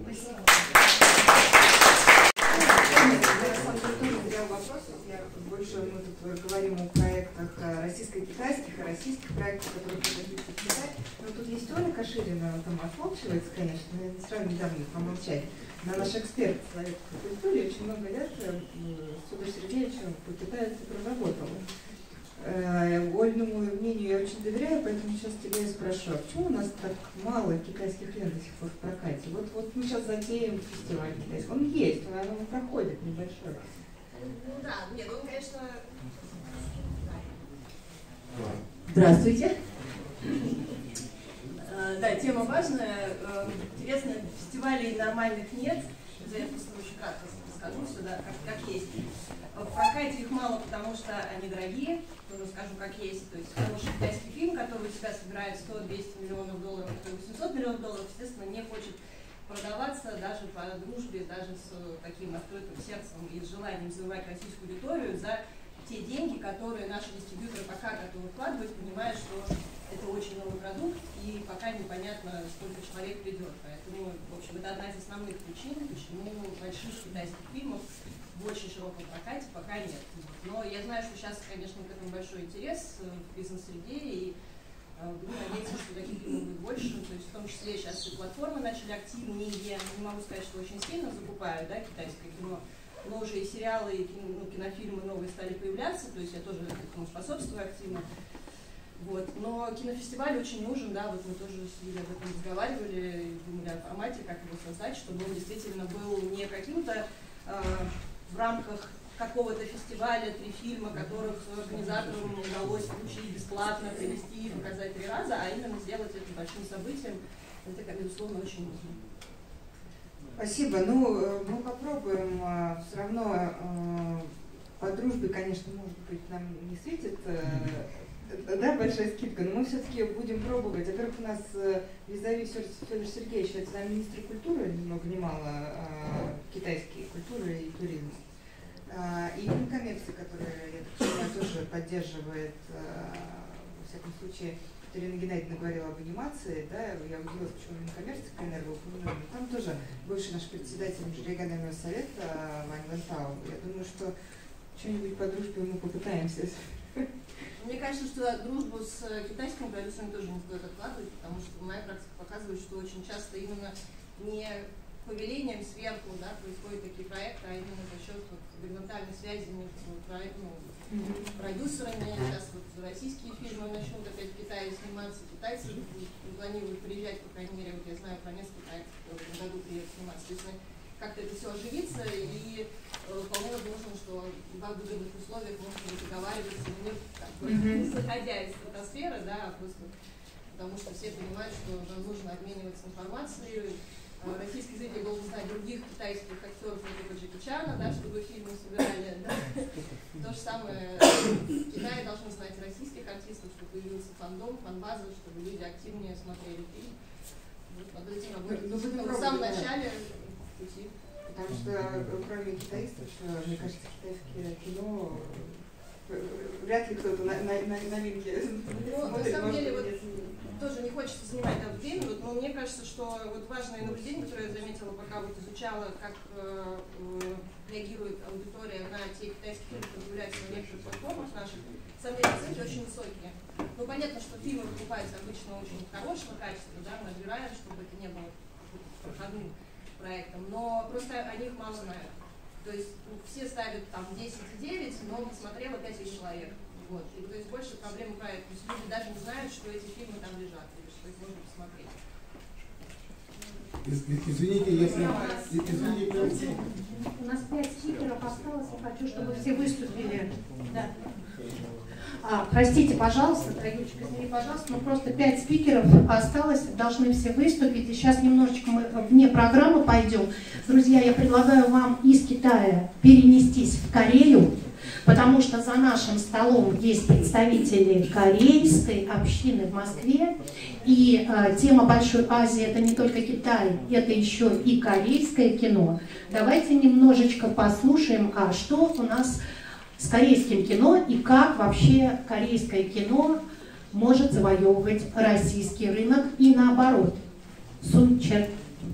Я больше мы тут говорим о проектах российско-китайских, о российских проектах, которые продаются в Китай. Но тут есть Оля Каширина, она там отмолчивается, конечно, но я не сразу не дам ей помолчать. Она наш эксперт в советской культуре, очень много лет с Судой Сергеевичем по Китаю проработала. Ольному мнению я очень доверяю, поэтому сейчас тебя и спрошу, а почему у нас так мало китайских лент до сих пор в прокате? Вот, вот мы сейчас затеем фестиваль китайский. Он есть, он, он проходит небольшой. Ну да, нет, он, конечно... Здравствуйте. Да, тема важная, интересная. Фестивалей нормальных нет. Я просто очень кратко скажу сюда, как, как есть. В прокате их мало, потому что они дорогие, тоже скажу как есть. То есть хороший китайский фильм, который у тебя собирает сто-двести миллионов долларов, восемьсот миллионов долларов, естественно, не хочет продаваться даже по дружбе, даже с таким открытым сердцем и с желанием завоевать российскую аудиторию за те деньги, которые наши дистрибьюторы пока готовы вкладывать, понимая, что это очень новый продукт и пока непонятно, сколько человек придет. Поэтому, в общем, это одна из основных причин, почему больших китайских фильмов в очень широком прокате пока нет. Но я знаю, что сейчас, конечно, к этому большой интерес в бизнес-среде, и буду надеяться, что таких фильмов будет больше. То есть в том числе сейчас и платформы начали активнее, не могу сказать, что очень сильно закупают, да, китайское кино, но уже и сериалы, и кино, ну, кинофильмы новые стали появляться, то есть я тоже этому способствую активно. Вот. Но кинофестиваль очень нужен, да, вот мы тоже с Юлей об этом разговаривали, думали о формате, как его создать, чтобы он действительно был не каким-то э, в рамках какого-то фестиваля, три фильма, которых организаторам удалось включить бесплатно, привести и показать три раза, а именно сделать это большим событием. Это, безусловно, очень нужно. Спасибо. Ну, мы попробуем. Все равно по дружбе, конечно, может быть, нам не светит, да, большая скидка, но мы все-таки будем пробовать. Во-первых, у нас визави Федор Сергеевич, это замминистра культуры, ни много ни мало, китайские культуры и туризм. И Минкоммерция, которая, я так понимаю, тоже поддерживает, во всяком случае, Ирина Геннадьевна говорила об анимации, да, я удивилась, почему Минкоммерция КНР упомянула, там тоже бывший наш председатель межрегионального совета Ваня Вантау. Я думаю, что что-нибудь по дружбе мы попытаемся. Мне кажется, что дружбу с китайскими продюсерами тоже не стоит откладывать, потому что моя практика показывает, что очень часто именно не повелением сверху, да, происходят такие проекты, а именно за счет вот, горизонтальной связи между ну, mm-hmm. продюсерами. Сейчас вот российские фильмы начнут опять в Китае сниматься, китайцы планируют приезжать, по крайней мере, вот я знаю про несколько проектов, которые в этом году приедут сниматься. То есть как-то это все оживится, и э, вполне возможно, что в выгодных условиях можно будет договариваться, не, как бы, mm-hmm. не заходя из стратосферы, да, а просто потому что все понимают, что нам нужно обмениваться информацией. Российский зритель должен знать других китайских актеров, вроде Джеки Чана, да, чтобы фильмы собирали. Да. То же самое в Китае должны знать российских артистов, чтобы появился фандом, фан-база, чтобы люди активнее смотрели фильм. Вот, над этим работать. Ну, ну, в самом начале пути. Потому что кроме китайцев, мне кажется, китайское кино вряд ли кто-то на, на, на новинки ну, смотрит. На самом деле, вот, нет. тоже не хочется занимать там время, вот, но мне кажется, что вот важное наблюдение, которое я заметила, пока вот изучала, как э, э, реагирует аудитория на те китайские фильмы, которые появляются на некоторых платформах наших, на самом деле оценки очень высокие. Ну, понятно, что фильмы покупаются обычно очень хорошего качества, да, мы отбираем, чтобы это не было проходным проектом, но просто о них мало знают. То есть ну, все ставят там десять и девять, но посмотрело пять тысяч человек. Вот. И, то есть больше проблем проекта. То есть люди даже не знают, что эти фильмы там лежат, или что их можно посмотреть. Извините, если... Извините, у нас пять спикеров осталось, я хочу, чтобы все выступили. Да. А, простите, пожалуйста, Драгючка, извини, пожалуйста, но просто пять спикеров осталось, должны все выступить. И сейчас немножечко мы вне программы пойдем. Друзья, я предлагаю вам из Китая перенестись в Корею, потому что за нашим столом есть представители корейской общины в Москве. И э, тема Большой Азии — это не только Китай, это еще и корейское кино. Давайте немножечко послушаем, а что у нас с корейским кино и как вообще корейское кино может завоевывать российский рынок и наоборот. Сун Чен.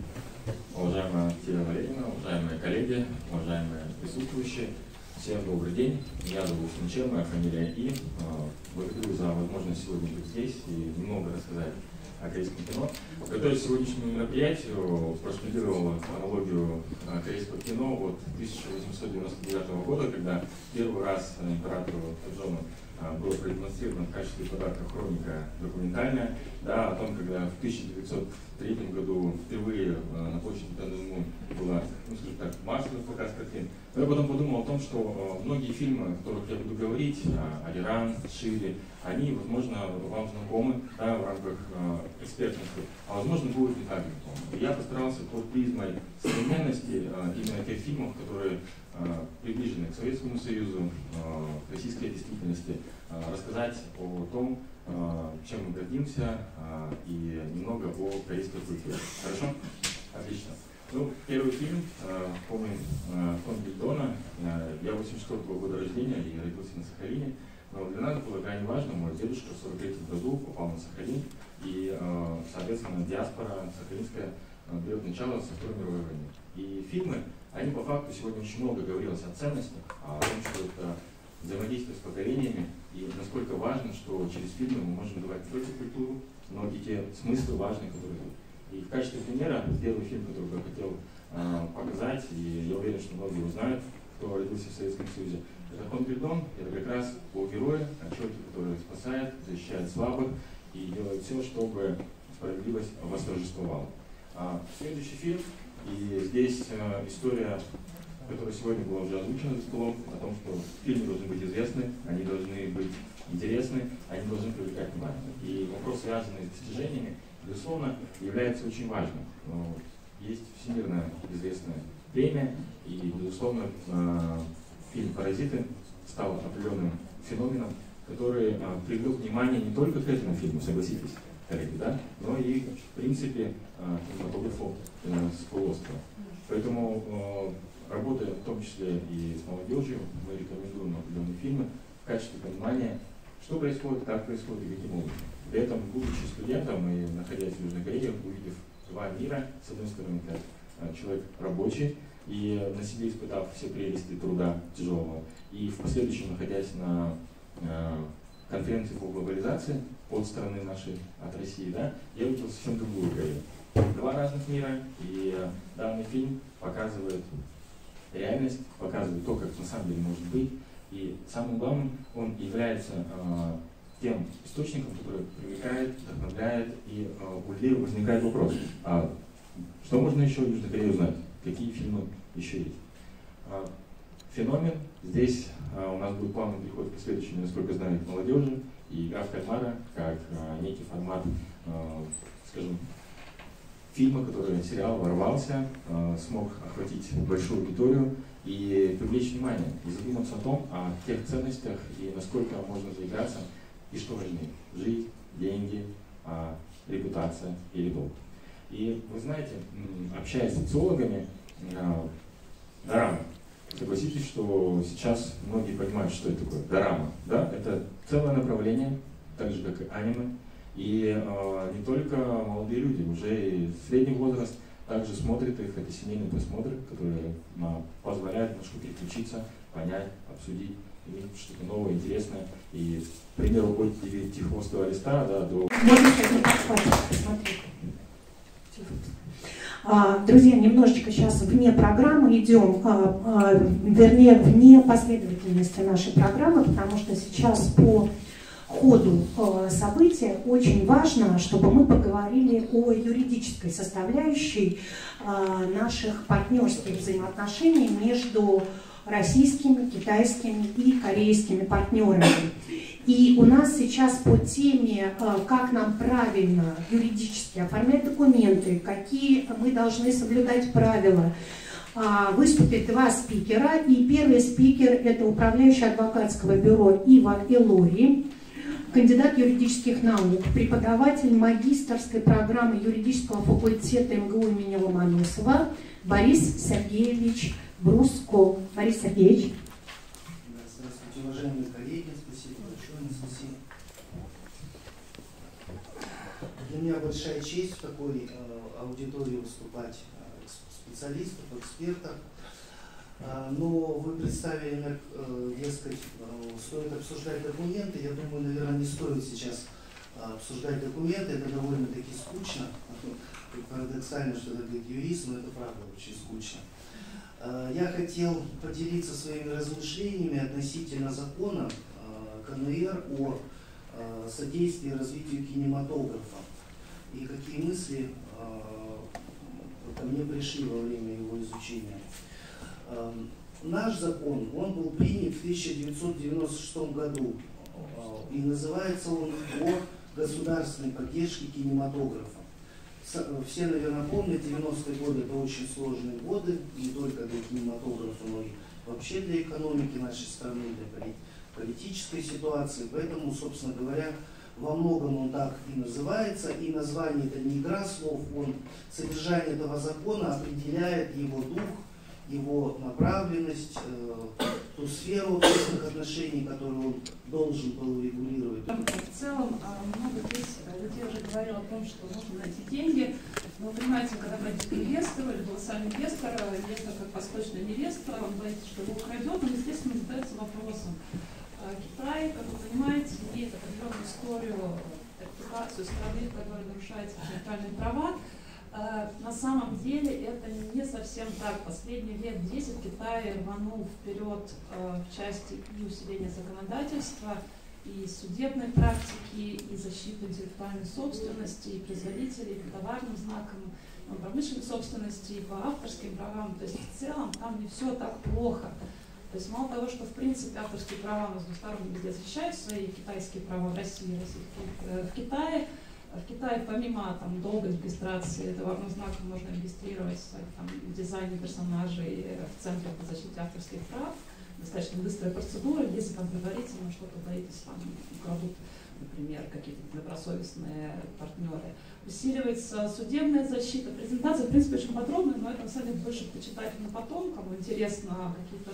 Уважаемая Тина Валерьевна, уважаемые коллеги, уважаемые присутствующие, всем добрый день. Я зовут Сун Чен, моя фамилия И. Благодарю за возможность сегодня быть здесь и немного рассказать о корейском кино. Готовясь к сегодняшнему мероприятию, проштудировал хронологию корейского кино от тысяча восемьсот девяносто девятого года, когда первый раз императору Тэджону было продемонстрировано в качестве подарка хроника документальная, да, о том, когда в тысяча девятьсот третьем году впервые на площади Тяньаньмэнь была, ну, скажем так, массовый показ картин. Но я потом подумал о том, что многие фильмы, о которых я буду говорить, Алиран, Шири, они, возможно, вам знакомы, да, в рамках э, экспертности, а возможно, будут не так знакомы. И я постарался под призмой современности э, именно тех фильмов, которые э, приближены к Советскому Союзу, э, к российской действительности, э, рассказать о том, э, чем мы гордимся, э, и немного о корейской культуре. Хорошо? Отлично. Ну, первый фильм, э, помню, э, Кон Гильдона, э, я восемьдесят четвёртого года рождения и родился на Сахалине. Но для нас было крайне важно, мой дедушка в сорок третьем году попал на Сахалин, и, соответственно, диаспора сахалинская берет начало со Второй мировой войны. И фильмы, они по факту сегодня очень много говорилось о ценностях, о том, что это взаимодействие с поколениями, и насколько важно, что через фильмы мы можем давать не только культуру, но и те смыслы важные, которые тут. И в качестве примера первый фильм, который я хотел показать, и я уверен, что многие его знают, кто родился в Советском Союзе, это Кон Гильдон, это как раз о герое, о человеке, который спасает, защищает слабых и делает все, чтобы справедливость восторжествовала. А, следующий фильм, и здесь а, история, которая сегодня была уже озвучена за столом, о том, что фильмы должны быть известны, они должны быть интересны, они должны привлекать внимание. И вопрос, связанный с достижениями, безусловно, является очень важным. Но есть всемирно известная премия, и, безусловно, а, фильм «Паразиты» стал определенным феноменом, который а, привлек внимание не только к этому фильму, согласитесь, коллеги, да, но и, в принципе, а, кинематографу а, с полуострова. Поэтому, а, работая в том числе и с молодежью, мы рекомендуем определенные фильмы в качестве понимания, что происходит, как происходит и каким образом. При этом, будучи студентом и находясь в Южной Корее, увидев два мира, с одной стороны, как а, человек рабочий, и на себе испытав все прелести труда тяжелого, и в последующем, находясь на э, конференции по глобализации от страны нашей, от России, да, я увидел совсем другую Корею. Два разных мира, и э, данный фильм показывает реальность, показывает то, как на самом деле может быть, и самым главным, он является э, тем источником, который привлекает, вдохновляет, и э, у людей возникает вопрос, а что можно еще в Южной Корее узнать? Какие фильмы еще есть? Феномен. Здесь у нас будет плавный переход к следующему, насколько знаю, к молодежи. И игра в кальмара, как некий формат, скажем, фильма, который сериал ворвался, смог охватить большую аудиторию и привлечь внимание, и задуматься о том, о тех ценностях и насколько можно заиграться, и что важнее: жизнь, деньги, репутация или долг. И вы знаете, общаясь с социологами, дорама, согласитесь, что сейчас многие понимают, что это такое дорама. Да? Это целое направление, так же как и аниме. И э, не только молодые люди, уже и средний возраст также смотрят их. Это семейные просмотры, которые э, позволяют немножко переключиться, понять, обсудить, и что-то новое, интересное. И, к примеру, от девятихвостого листа да, до... Друзья, немножечко сейчас вне программы идем, вернее, вне последовательности нашей программы, потому что сейчас по ходу события очень важно, чтобы мы поговорили о юридической составляющей наших партнерских взаимоотношений между российскими, китайскими и корейскими партнерами. И у нас сейчас по теме, как нам правильно юридически оформлять документы, какие мы должны соблюдать правила, выступят два спикера. И первый спикер – это управляющий адвокатского бюро Ива Илори, кандидат юридических наук, преподаватель магистерской программы юридического факультета эм гэ у имени Ломоносова Борис Сергеевич Бруско. Борис Сергеевич. Здравствуйте, уважаемые коллеги. Спасибо большое, Анастасия. Для меня большая честь в такой э, аудитории выступать э, специалистов, экспертов. Э, но вы представили, э, дескать, э, стоит обсуждать документы. Я думаю, наверное, не стоит сейчас э, обсуждать документы. Это довольно-таки скучно. Парадоксально, что это говорит юрист, но это правда очень скучно. Я хотел поделиться своими размышлениями относительно закона ка эн эр о содействии развитию кинематографа и какие мысли ко мне пришли во время его изучения. Наш закон, он был принят в тысяча девятьсот девяносто шестом году и называется он о государственной поддержке кинематографа. Все, наверное, помнят, девяностые годы это очень сложные годы, не только для кинематографа, но и вообще для экономики нашей страны, для политической ситуации. Поэтому, собственно говоря, во многом он так и называется, и название это не игра слов, он, содержание этого закона определяет его дух, его направленность, э, ту сферу общественных отношений, которую он должен был регулировать. В целом, много здесь людей уже говорило о том, что нужно найти деньги. Но вы понимаете, когда брать инвестора или голосовой инвестор, инвестор как восточный инвестор, он боится, что его украдет, он, естественно, задается вопросом. Китай, как вы понимаете, имеет определенную историю, репутацию страны, в которой нарушаются интеллектуальные права. На самом деле это не совсем так. Последние лет десять Китай рванул вперед в части и усиления законодательства, и судебной практики, и защиты интеллектуальной собственности, и производителей, и по товарным знакам, и промышленной собственности, и по авторским правам. То есть в целом там не все так плохо. То есть мало того, что в принципе авторские права у нас двусторонне везде защищают свои китайские права в России, в Китае, в Китае помимо там, долгой регистрации товарного знака можно регистрировать там, дизайн персонажей в Центре по защите авторских прав. Достаточно быстрая процедура, если там предварительно что-то боитесь, там украдут, например, какие-то недобросовестные партнеры. Усиливается судебная защита. Презентация, в принципе, очень подробная, но это на самом деле больше почитать на потом, кому интересно какие-то.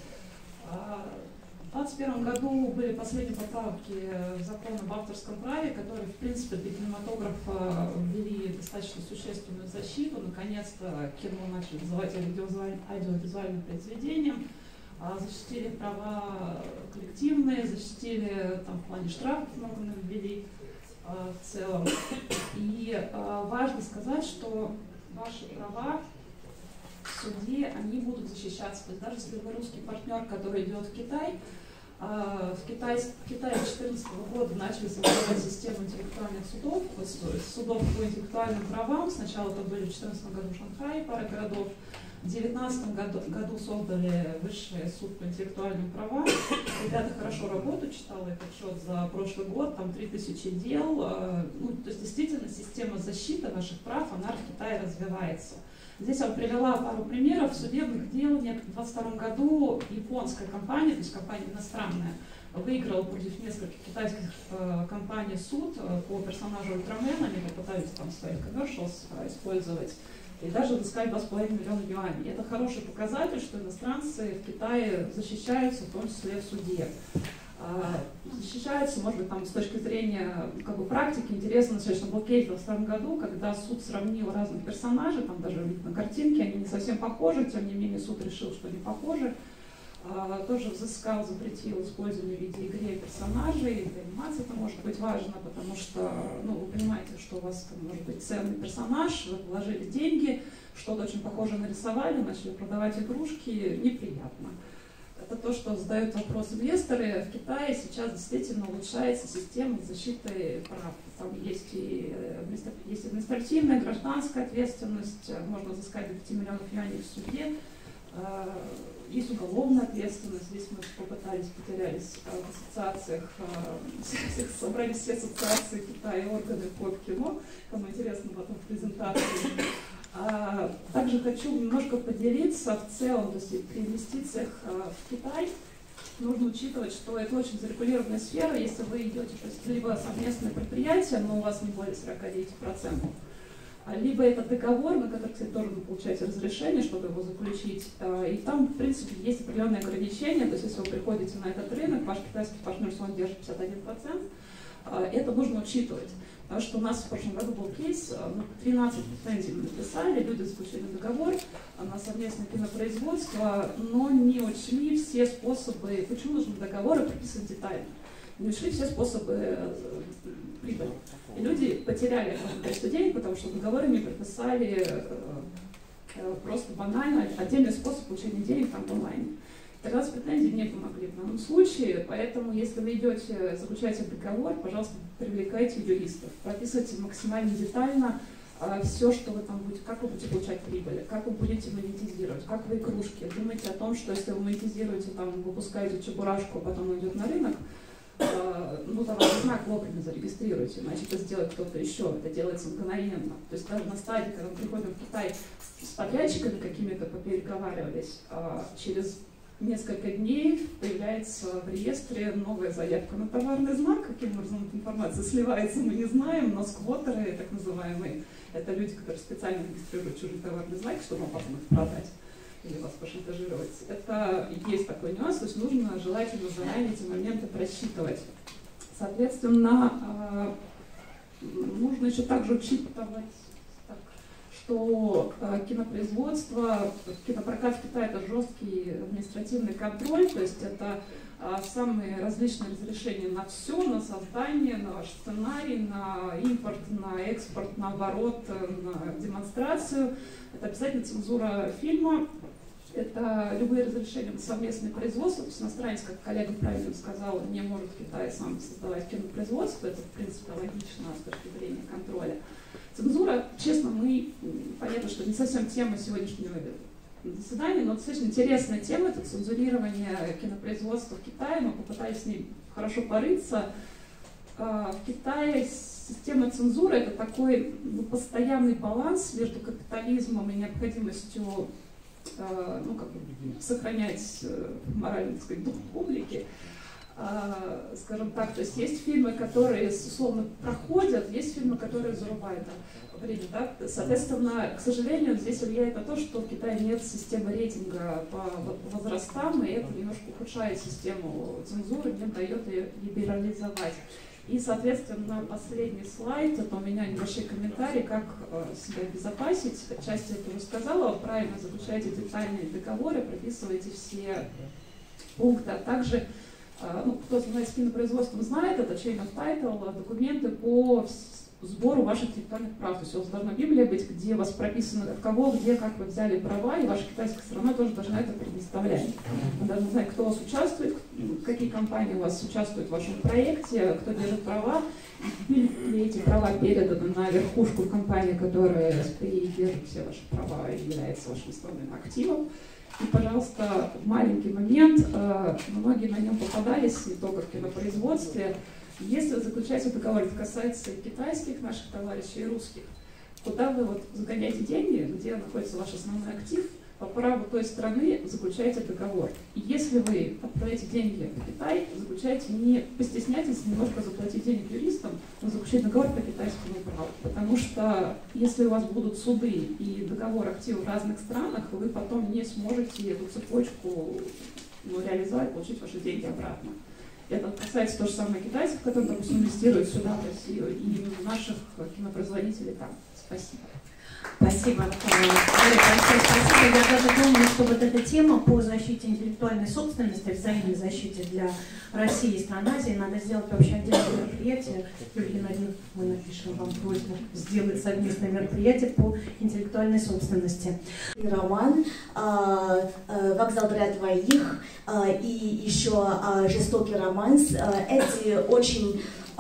В двадцать первом году были последние поправки в закон об авторском праве, которые, в принципе, для кинематографа ввели достаточно существенную защиту. Наконец-то кино начали называть аудиовизуальным произведением, защитили права коллективные, защитили там, в плане штрафов много ввели в целом. И важно сказать, что ваши права в суде, они будут защищаться. То есть даже если вы русский партнер, который идет в Китай, в Китае, в Китае с две тысячи четырнадцатого года начали создавать систему интеллектуальных судов, судов по интеллектуальным правам. Сначала это были в две тысячи четырнадцатом году в Шанхае пара городов. В две тысячи девятнадцатом году, году создали Высший суд по интеллектуальным правам. Ребята хорошо работают, читала этот отчет за прошлый год, там три тысячи дел. Ну, то есть действительно система защиты наших прав, она в Китае развивается. Здесь я вам привела пару примеров судебных дел. В две тысячи двадцать втором году японская компания, то есть компания иностранная, выиграла против нескольких китайских э, компаний суд э, по персонажу Ультрамена. Они попытались там в своих commercials э, использовать и даже взыскали два с половиной миллиона юаней. Это хороший показатель, что иностранцы в Китае защищаются, в том числе в суде. Защищаются, может быть, там, с точки зрения как бы, практики. Интересно, что был кейс в две тысячи двадцатом году, когда суд сравнил разных персонажей, там даже видно картинки, они не совсем похожи, тем не менее суд решил, что не похожи. Тоже взыскал, запретил использование в виде игры персонажей. Для анимации это может быть важно, потому что ну, вы понимаете, что у вас там, может быть ценный персонаж, вы вложили деньги, что-то очень похожее нарисовали, начали продавать игрушки, неприятно. Это то, что задают вопрос инвесторы. В Китае сейчас действительно улучшается система защиты прав. Там есть и есть административная, гражданская ответственность, можно взыскать до пяти миллионов юаней в суде. Есть уголовная ответственность. Здесь мы попытались, потерялись в ассоциациях, собрались все ассоциации Китая и органы по кино. Кому интересно, потом в презентации. А также хочу немножко поделиться в целом, то есть при инвестициях в Китай нужно учитывать, что это очень зарегулированная сфера. Если вы идете, то есть либо совместное предприятие, но у вас не более сорока девяти процентов, либо это договор, на который, кстати, тоже вы получаете разрешение, чтобы его заключить. И там, в принципе, есть определенные ограничения. То есть если вы приходите на этот рынок, ваш китайский партнер он держит пятьдесят один процент, это нужно учитывать. Потому что у нас в прошлом году был кейс, тринадцать лицензий мы написали, люди заключили договор на совместное кинопроизводство, но не учли все способы, почему нужны договоры прописаны детально, не учли все способы прибыли. И люди потеряли огромное количество денег, потому что договоры не прописали просто банально отдельный способ получения денег там в онлайне. Тогда с претензией не помогли в данном случае, поэтому если вы идете, заключаете договор, пожалуйста, привлекайте юристов, прописывайте максимально детально а, все, что вы там будете, как вы будете получать прибыль, как вы будете монетизировать, как вы игрушки. Думайте о том, что если вы монетизируете, там, выпускаете чебурашку, а потом он идет на рынок, а, ну, товарный знак вовремя зарегистрируйте, иначе это сделает кто-то еще, это делается мгновенно. То есть даже на стадии, когда мы приходим в Китай с подрядчиками какими-то попереговаривались, а, через несколько дней появляется в реестре новая заявка на товарный знак. Каким образом эта информация сливается, мы не знаем, но сквотеры, так называемые, это люди, которые специально регистрируют чужие товарные знаки, чтобы потом их продать или вас пошантажировать. Это есть такой нюанс, то есть нужно желательно заранее эти моменты просчитывать. Соответственно, нужно еще также учитывать, что э, кинопроизводство, кинопрокат в Китае — это жесткий административный контроль, то есть это э, самые различные разрешения на все, на создание, на ваш сценарий, на импорт, на экспорт, на оборот, на демонстрацию. Это обязательно цензура фильма, это любые разрешения на совместное производство, то есть иностранец, как коллега правильно сказала, не может в Китае сам создавать кинопроизводство, это в принципе логично с точки зрения контроля. Цензура, честно, мы, понятно, что не совсем тема сегодняшнего заседания, но достаточно интересная тема, это цензурирование кинопроизводства в Китае, мы попытались с ней хорошо порыться. В Китае система цензуры — это такой ну, постоянный баланс между капитализмом и необходимостью ну, как бы, сохранять моральный, так сказать, дух публики. Uh, скажем так, то есть есть фильмы, которые условно проходят, есть фильмы, которые зарубают время, да? Соответственно, к сожалению, здесь влияет на то, что в Китае нет системы рейтинга по возрастам, и это немножко ухудшает систему цензуры, не дает ее либерализовать. И, соответственно, последний слайд, это у меня небольшой комментарий, как э, себя обезопасить. Часть я уже сказала, правильно заключайте детальные договоры, прописывайте все пункты, а также ну, кто занимается кинопроизводством, знает, это chain of title, документы по сбору ваших интеллектуальных прав. То есть у вас должна Библия быть, где у вас прописано от кого, где, как вы взяли права, и ваша китайская сторона тоже должна это предоставлять. Вы должны знать, кто у вас участвует, какие компании у вас участвуют в вашем проекте, кто держит права, и эти права переданы на верхушку компании, которая держит все ваши права и является вашим основным активом. И, пожалуйста, маленький момент, многие на нем попадались, не только в кинопроизводстве. Если вы заключаете договор, это касается и китайских наших товарищей, и русских, куда вы вот загоняете деньги, где находится ваш основной актив, по праву той страны заключаете договор. И если вы отправляете деньги в Китай, заключаете, не постесняйтесь немножко заплатить денег юристам, но заключать договор по китайскому праву. Потому что если у вас будут суды и договор активов в разных странах, вы потом не сможете эту цепочку ну, реализовать, получить ваши деньги обратно. Это касается то же самое китайцев, которые, допустим, инвестируют сюда, в Россию, и наших кинопроизводителей там. Спасибо. Спасибо. Большое спасибо. Я даже думаю, что вот эта тема по защите интеллектуальной собственности, взаимной защите для России и стран Азии, надо сделать вообще отдельное мероприятие. Юлия Геннадьевна, мы напишем вам просьбу сделать совместное мероприятие по интеллектуальной собственности. Роман «Вокзал для двоих» и еще «Жестокий романс». Эти очень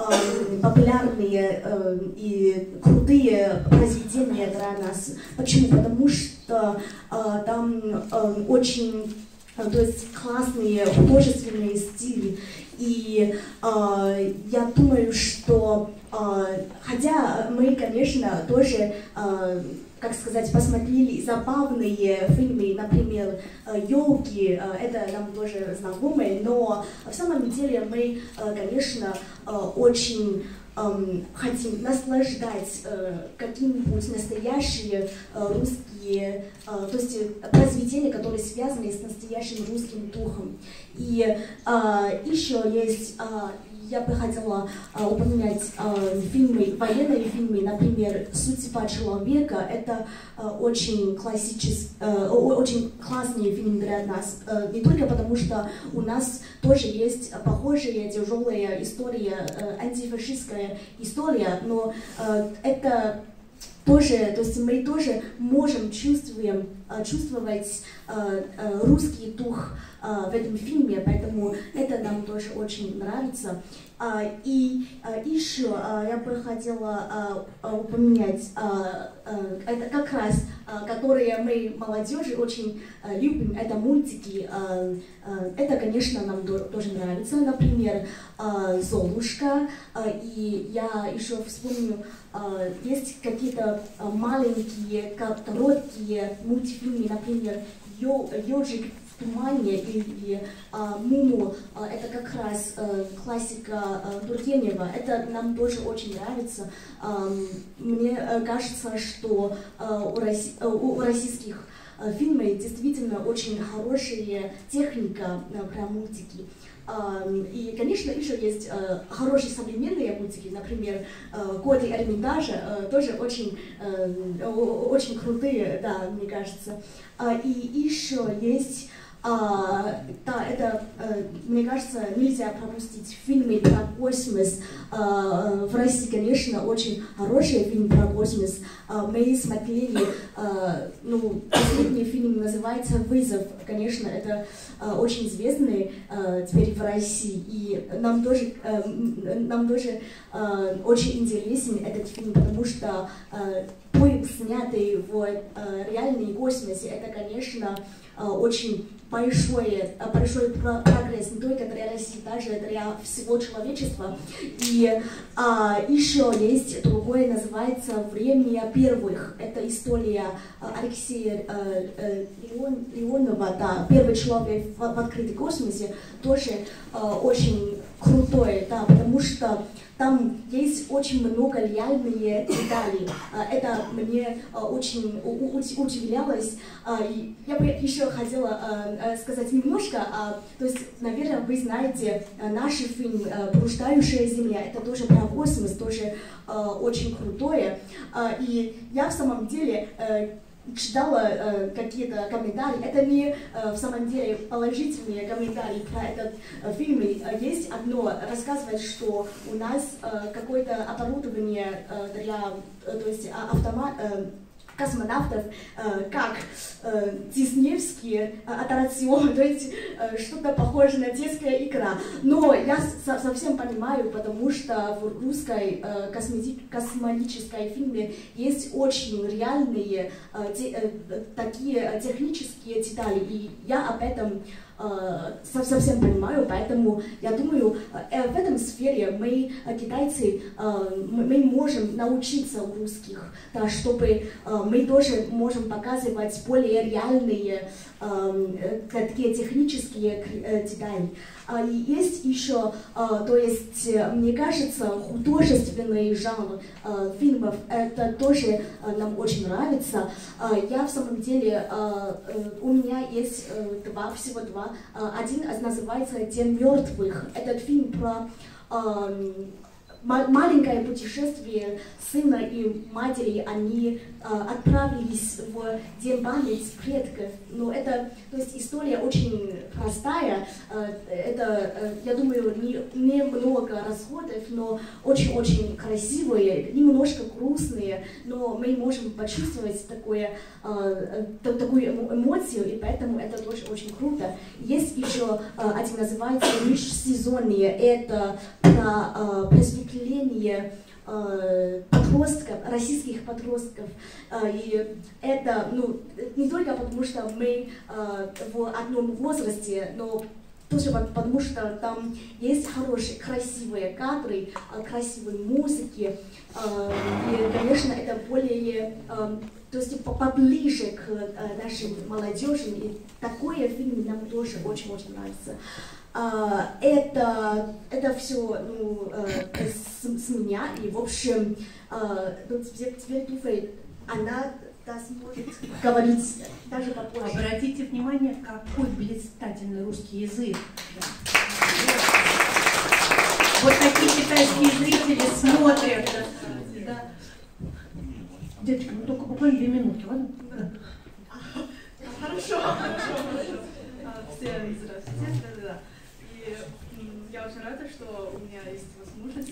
популярные э, и крутые произведения для нас. Почему? Потому что э, там э, очень э, то есть классные художественные стили. И э, я думаю, что э, хотя мы, конечно, тоже э, как сказать, посмотрели забавные фильмы, например, «Елки», это нам тоже знакомые, но в самом деле мы, конечно, очень хотим наслаждать какие-нибудь настоящие русские, то есть произведения, которые связаны с настоящим русским духом. И еще есть... Я бы хотела uh, упоминать uh, фильмы, военные фильмы, например, «Судьба человека». Это uh, очень классический, uh, очень классный фильм для нас. Uh, не только потому, что у нас тоже есть похожая тяжелая история, uh, антифашистская история, но uh, это тоже, то есть мы тоже можем чувствуем, uh, чувствовать uh, uh, русский дух в этом фильме, поэтому это нам тоже очень нравится. И еще я бы хотела упомянуть, это как раз, которые мы, молодежи, очень любим, это мультики. Это, конечно, нам тоже нравится, например, «Золушка», и я еще вспомню, есть какие-то маленькие, короткие мультфильмы, например, «Ежик в тумане» или а, «Муму», а, это как раз а, классика а, Тургенева, это нам тоже очень нравится. А, мне а, кажется, что а, у, Росси, а, у российских а, фильмов действительно очень хорошая техника а, про мультики. Uh, и, конечно, еще есть uh, хорошие современные мультики, например, uh, «Коты Эрмитажа», uh, тоже очень, uh, очень крутые, да, мне кажется. Uh, и еще есть, uh, да, это, uh, мне кажется, нельзя пропустить фильмы про космос. Uh, в России, конечно, очень хороший фильм про космос. Uh, мы смотрели, uh, ну, последний фильм называется «Вызов». Конечно, это uh, очень известный uh, теперь в России, и нам тоже, uh, нам тоже uh, очень интересен этот фильм, потому что uh, поезд, снятый в uh, реальном космосе, это, конечно, uh, очень большой, большой прогресс не только для России, даже для всего человечества. И а, еще есть другое, называется «Время первых». Это история Алексея а, а, Леон, Леонова, да, «Первый человек в, в открытом космосе», тоже а, очень крутой, да, потому что там есть очень много реальных деталей. Это мне очень удивлялось. Я бы еще хотела сказать немножко. То есть, наверное, вы знаете наш фильм «Блуждающая земля». Это тоже про космос, тоже очень крутое. И я в самом деле читала э, какие-то комментарии. Это не э, в самом деле положительные комментарии про этот э, фильм. Есть одно, рассказывает, что у нас э, какое-то оборудование э, для э, то есть, автомат, э, космонавтов, э, как э, диснеевские э, аттракционы, то есть э, что-то похожее на детская игра. Но я со совсем понимаю, потому что в русской э, космической фильме есть очень реальные э, те, э, такие технические детали, и я об этом совсем понимаю, поэтому я думаю, в этом сфере мы, китайцы, мы можем научиться у русских, да, чтобы мы тоже можем показывать более реальные такие технические детали. И есть еще, то есть, мне кажется, художественный жанр фильмов, это тоже нам очень нравится. Я в самом деле, у меня есть два, всего два. Один называется «День мертвых». Этот фильм про маленькое путешествие сына и матери, они э, отправились в День памяти предков. Но это, то есть история очень простая, э, это, э, я думаю, не, не много расходов, но очень-очень красивые, немножко грустные, но мы можем почувствовать такое, э, э, такую эмоцию, и поэтому это тоже очень круто. Есть еще э, один, называется «Межсезонье», это про э, просветление э, подростков, российских подростков. Э, и это, ну, не только потому, что мы э, в одном возрасте, но тоже потому, что там есть хорошие, красивые кадры, э, красивые музыки. Э, и, конечно, это более, э, то есть поближе к э, нашей молодежи. И такое фильм нам тоже очень-очень нравится. Uh, это, это все ну, uh, с, с меня, и в общем, uh, теперь Туфей, она да, сможет говорить даже попозже. Обратите внимание, какой блистательный русский язык. Вот такие китайские зрители смотрят. Да. Девочка, ну только буквально две минутки, ладно? Хорошо, хорошо, хорошо. Все из России, да, да. Я очень рада, что у меня есть возможность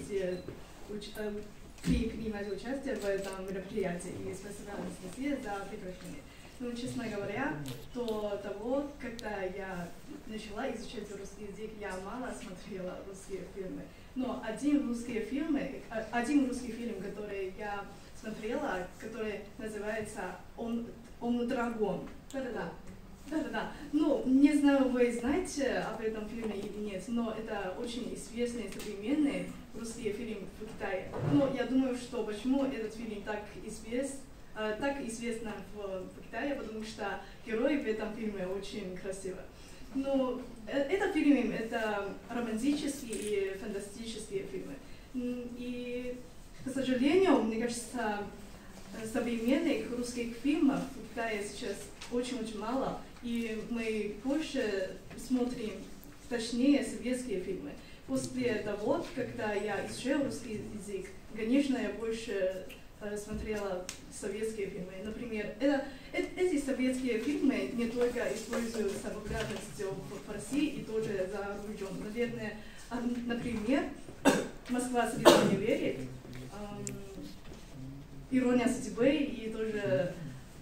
принимать участие в этом мероприятии. И спасибо Анастасии за приглашение. Ну, честно говоря, до того, когда я начала изучать русский язык, я мало смотрела русские фильмы. Но один русский фильм, один русский фильм, который я смотрела, который называется «Он, он драгон». Да-да-да. Да-да-да. Ну, не знаю, вы знаете об этом фильме или нет, но это очень известный современный русский фильм в Китае. Но я думаю, что почему этот фильм так известен, э, так известен в, в Китае, потому что герои в этом фильме очень красивы. Но э, этот фильм — это романтические и фантастические фильмы. И, к сожалению, мне кажется, современных русских фильмов в Китае сейчас очень-очень мало, и мы больше смотрим, точнее, советские фильмы. После того, когда я изучала русский язык, конечно, я больше э, смотрела советские фильмы. Например, это, э, эти советские фильмы не только используются популярностью в, в России и тоже за рубежом. Наверное, э, например, «Москва слезам не верит», э, «Ирония судьбы» и тоже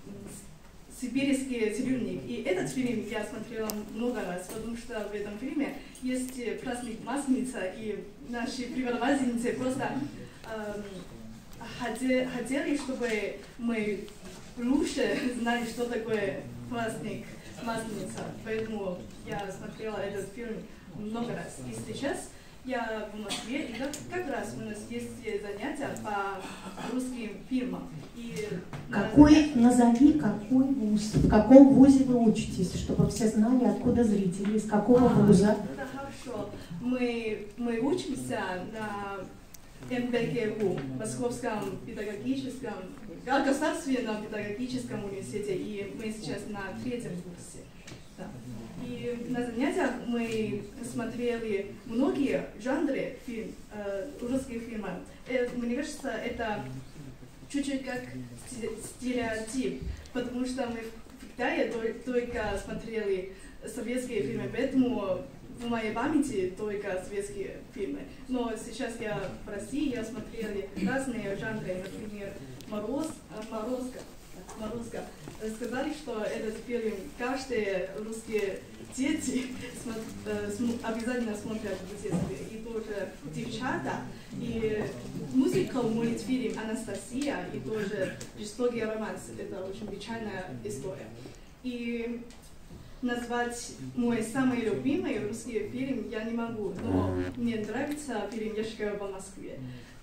«Сибирский цирюльник». И этот фильм я смотрела много раз, потому что в этом фильме есть праздник Масленица, и наши преподавательницы просто эм, хотели, хотели, чтобы мы лучше знали, что такое праздник Масленица. Поэтому я смотрела этот фильм много раз. И сейчас я в Москве, и как, как раз у нас есть занятия по русским фильмам. И какой, назови, какой вуз, в каком вузе вы учитесь, чтобы все знали, откуда зрители, из какого а, вуза. Это хорошо. Мы, мы учимся на эм бэ гэ у, Московском педагогическом, государственном педагогическом университете, и мы сейчас на третьем курсе. Да. И на занятиях мы смотрели многие жанры фильм, э, русских фильмов. Э, мне кажется, это чуть-чуть как стереотип, потому что мы в Китае только смотрели советские фильмы, поэтому в моей памяти только советские фильмы. Но сейчас я в России, я смотрела разные жанры, например, «Мороз», «Морозко». Морозко. Сказали, что этот фильм каждые русские дети обязательно смотрят в детстве. И тоже «Девчата», и мюзикл, мультфильм «Анастасия», и тоже «Жестокий романс». Это очень печальная история. И назвать мой самый любимый русский фильм я не могу, но мне нравится фильм «Я шагаю по Москве».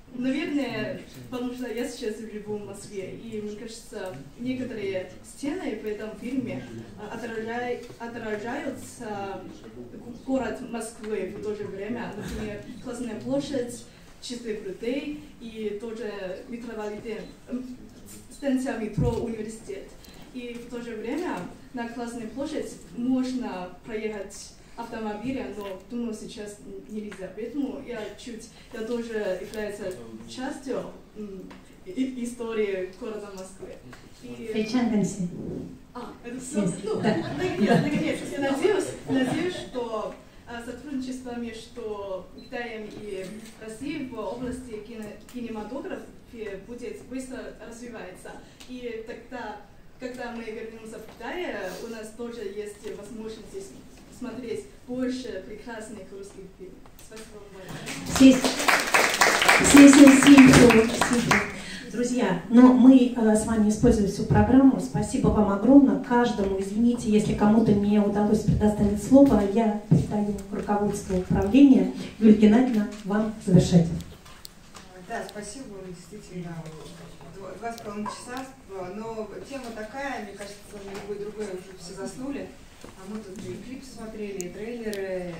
наверное, потому что я сейчас живу в Москве, и мне кажется, некоторые сцены в этом фильме отражают, отражаются город Москвы в то же время. Например, Красная площадь, Чистые пруды и тоже метрополитен, станция метро «Университет». И в то же время на Красной площади можно проехать автомобилем, но думаю, сейчас нельзя. Поэтому я чуть, я тоже являюсь частью и, истории города Москвы. И... А, это все? Ну, наконец, наконец. Я надеюсь, надеюсь, что сотрудничество между Китаем и Россией в области кино, кинематографа будет быстро развиваться. И тогда, когда мы вернемся в Китай, у нас тоже есть возможность смотреть больше прекрасных русских фильмов. Спасибо вам большое. Друзья, но мы э, с вами используем всю программу. Спасибо вам огромное. Каждому, извините, если кому-то не удалось предоставить слово, я передаю руководству управления. Юлия Геннадьевна, вам завершать. Да, спасибо, действительно, два, два с половиной часа, но тема такая, мне кажется, на любой другой уже все заснули, а мы тут и клипы смотрели, и трейлеры.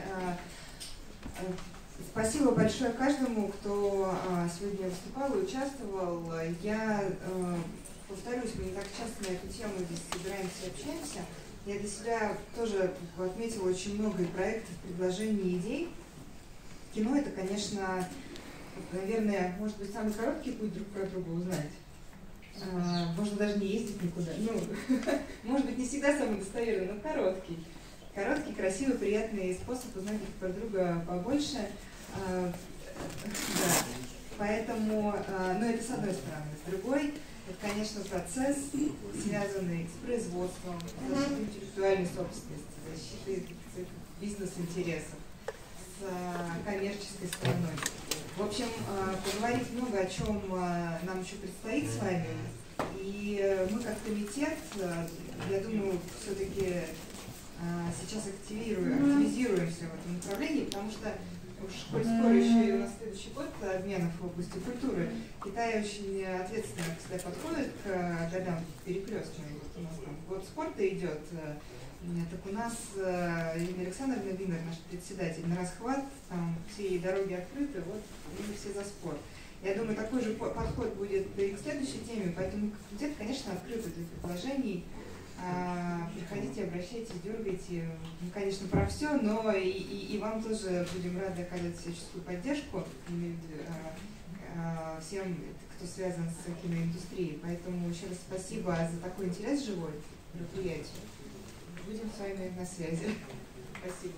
Спасибо большое каждому, кто сегодня выступал и участвовал. Я повторюсь, мы не так часто на эту тему здесь собираемся и общаемся. Я для себя тоже отметила очень много и проектов, предложений, идей. Кино — это, конечно, наверное, может быть, самый короткий путь друг про друга узнать. А, можно даже не ездить никуда. Ну, может быть, не всегда самый достоверный, но короткий. Короткий, красивый, приятный способ узнать друг про друга побольше. А, да. Поэтому, а, ну, это с одной стороны. С другой, это, конечно, процесс, связанный с производством, защитой интеллектуальной собственности, защитой бизнес-интересов, с коммерческой стороной. В общем, поговорить много о чем нам еще предстоит с вами. И мы как комитет, я думаю, все-таки сейчас активируем, активизируемся в этом направлении, потому что уж коль скоро еще и у нас следующий год обменов в области культуры, Китай очень ответственно всегда подходит к годам перекрестным. Вот у нас там год спорта идет. Так у нас Ирина Александровна Винер, наш председатель, на расхват, там все дороги открыты, вот мы все за спорт. Я думаю, такой же подход будет и к следующей теме, поэтому комитет, конечно, открыт для предложений. Приходите, обращайтесь, дергайте. Ну, конечно, про все, но и, и, и вам тоже будем рады оказать всяческую поддержку всем, кто связан с киноиндустрией. Поэтому еще раз спасибо за такой интерес живой к мероприятию. Будем с вами на связи. Спасибо.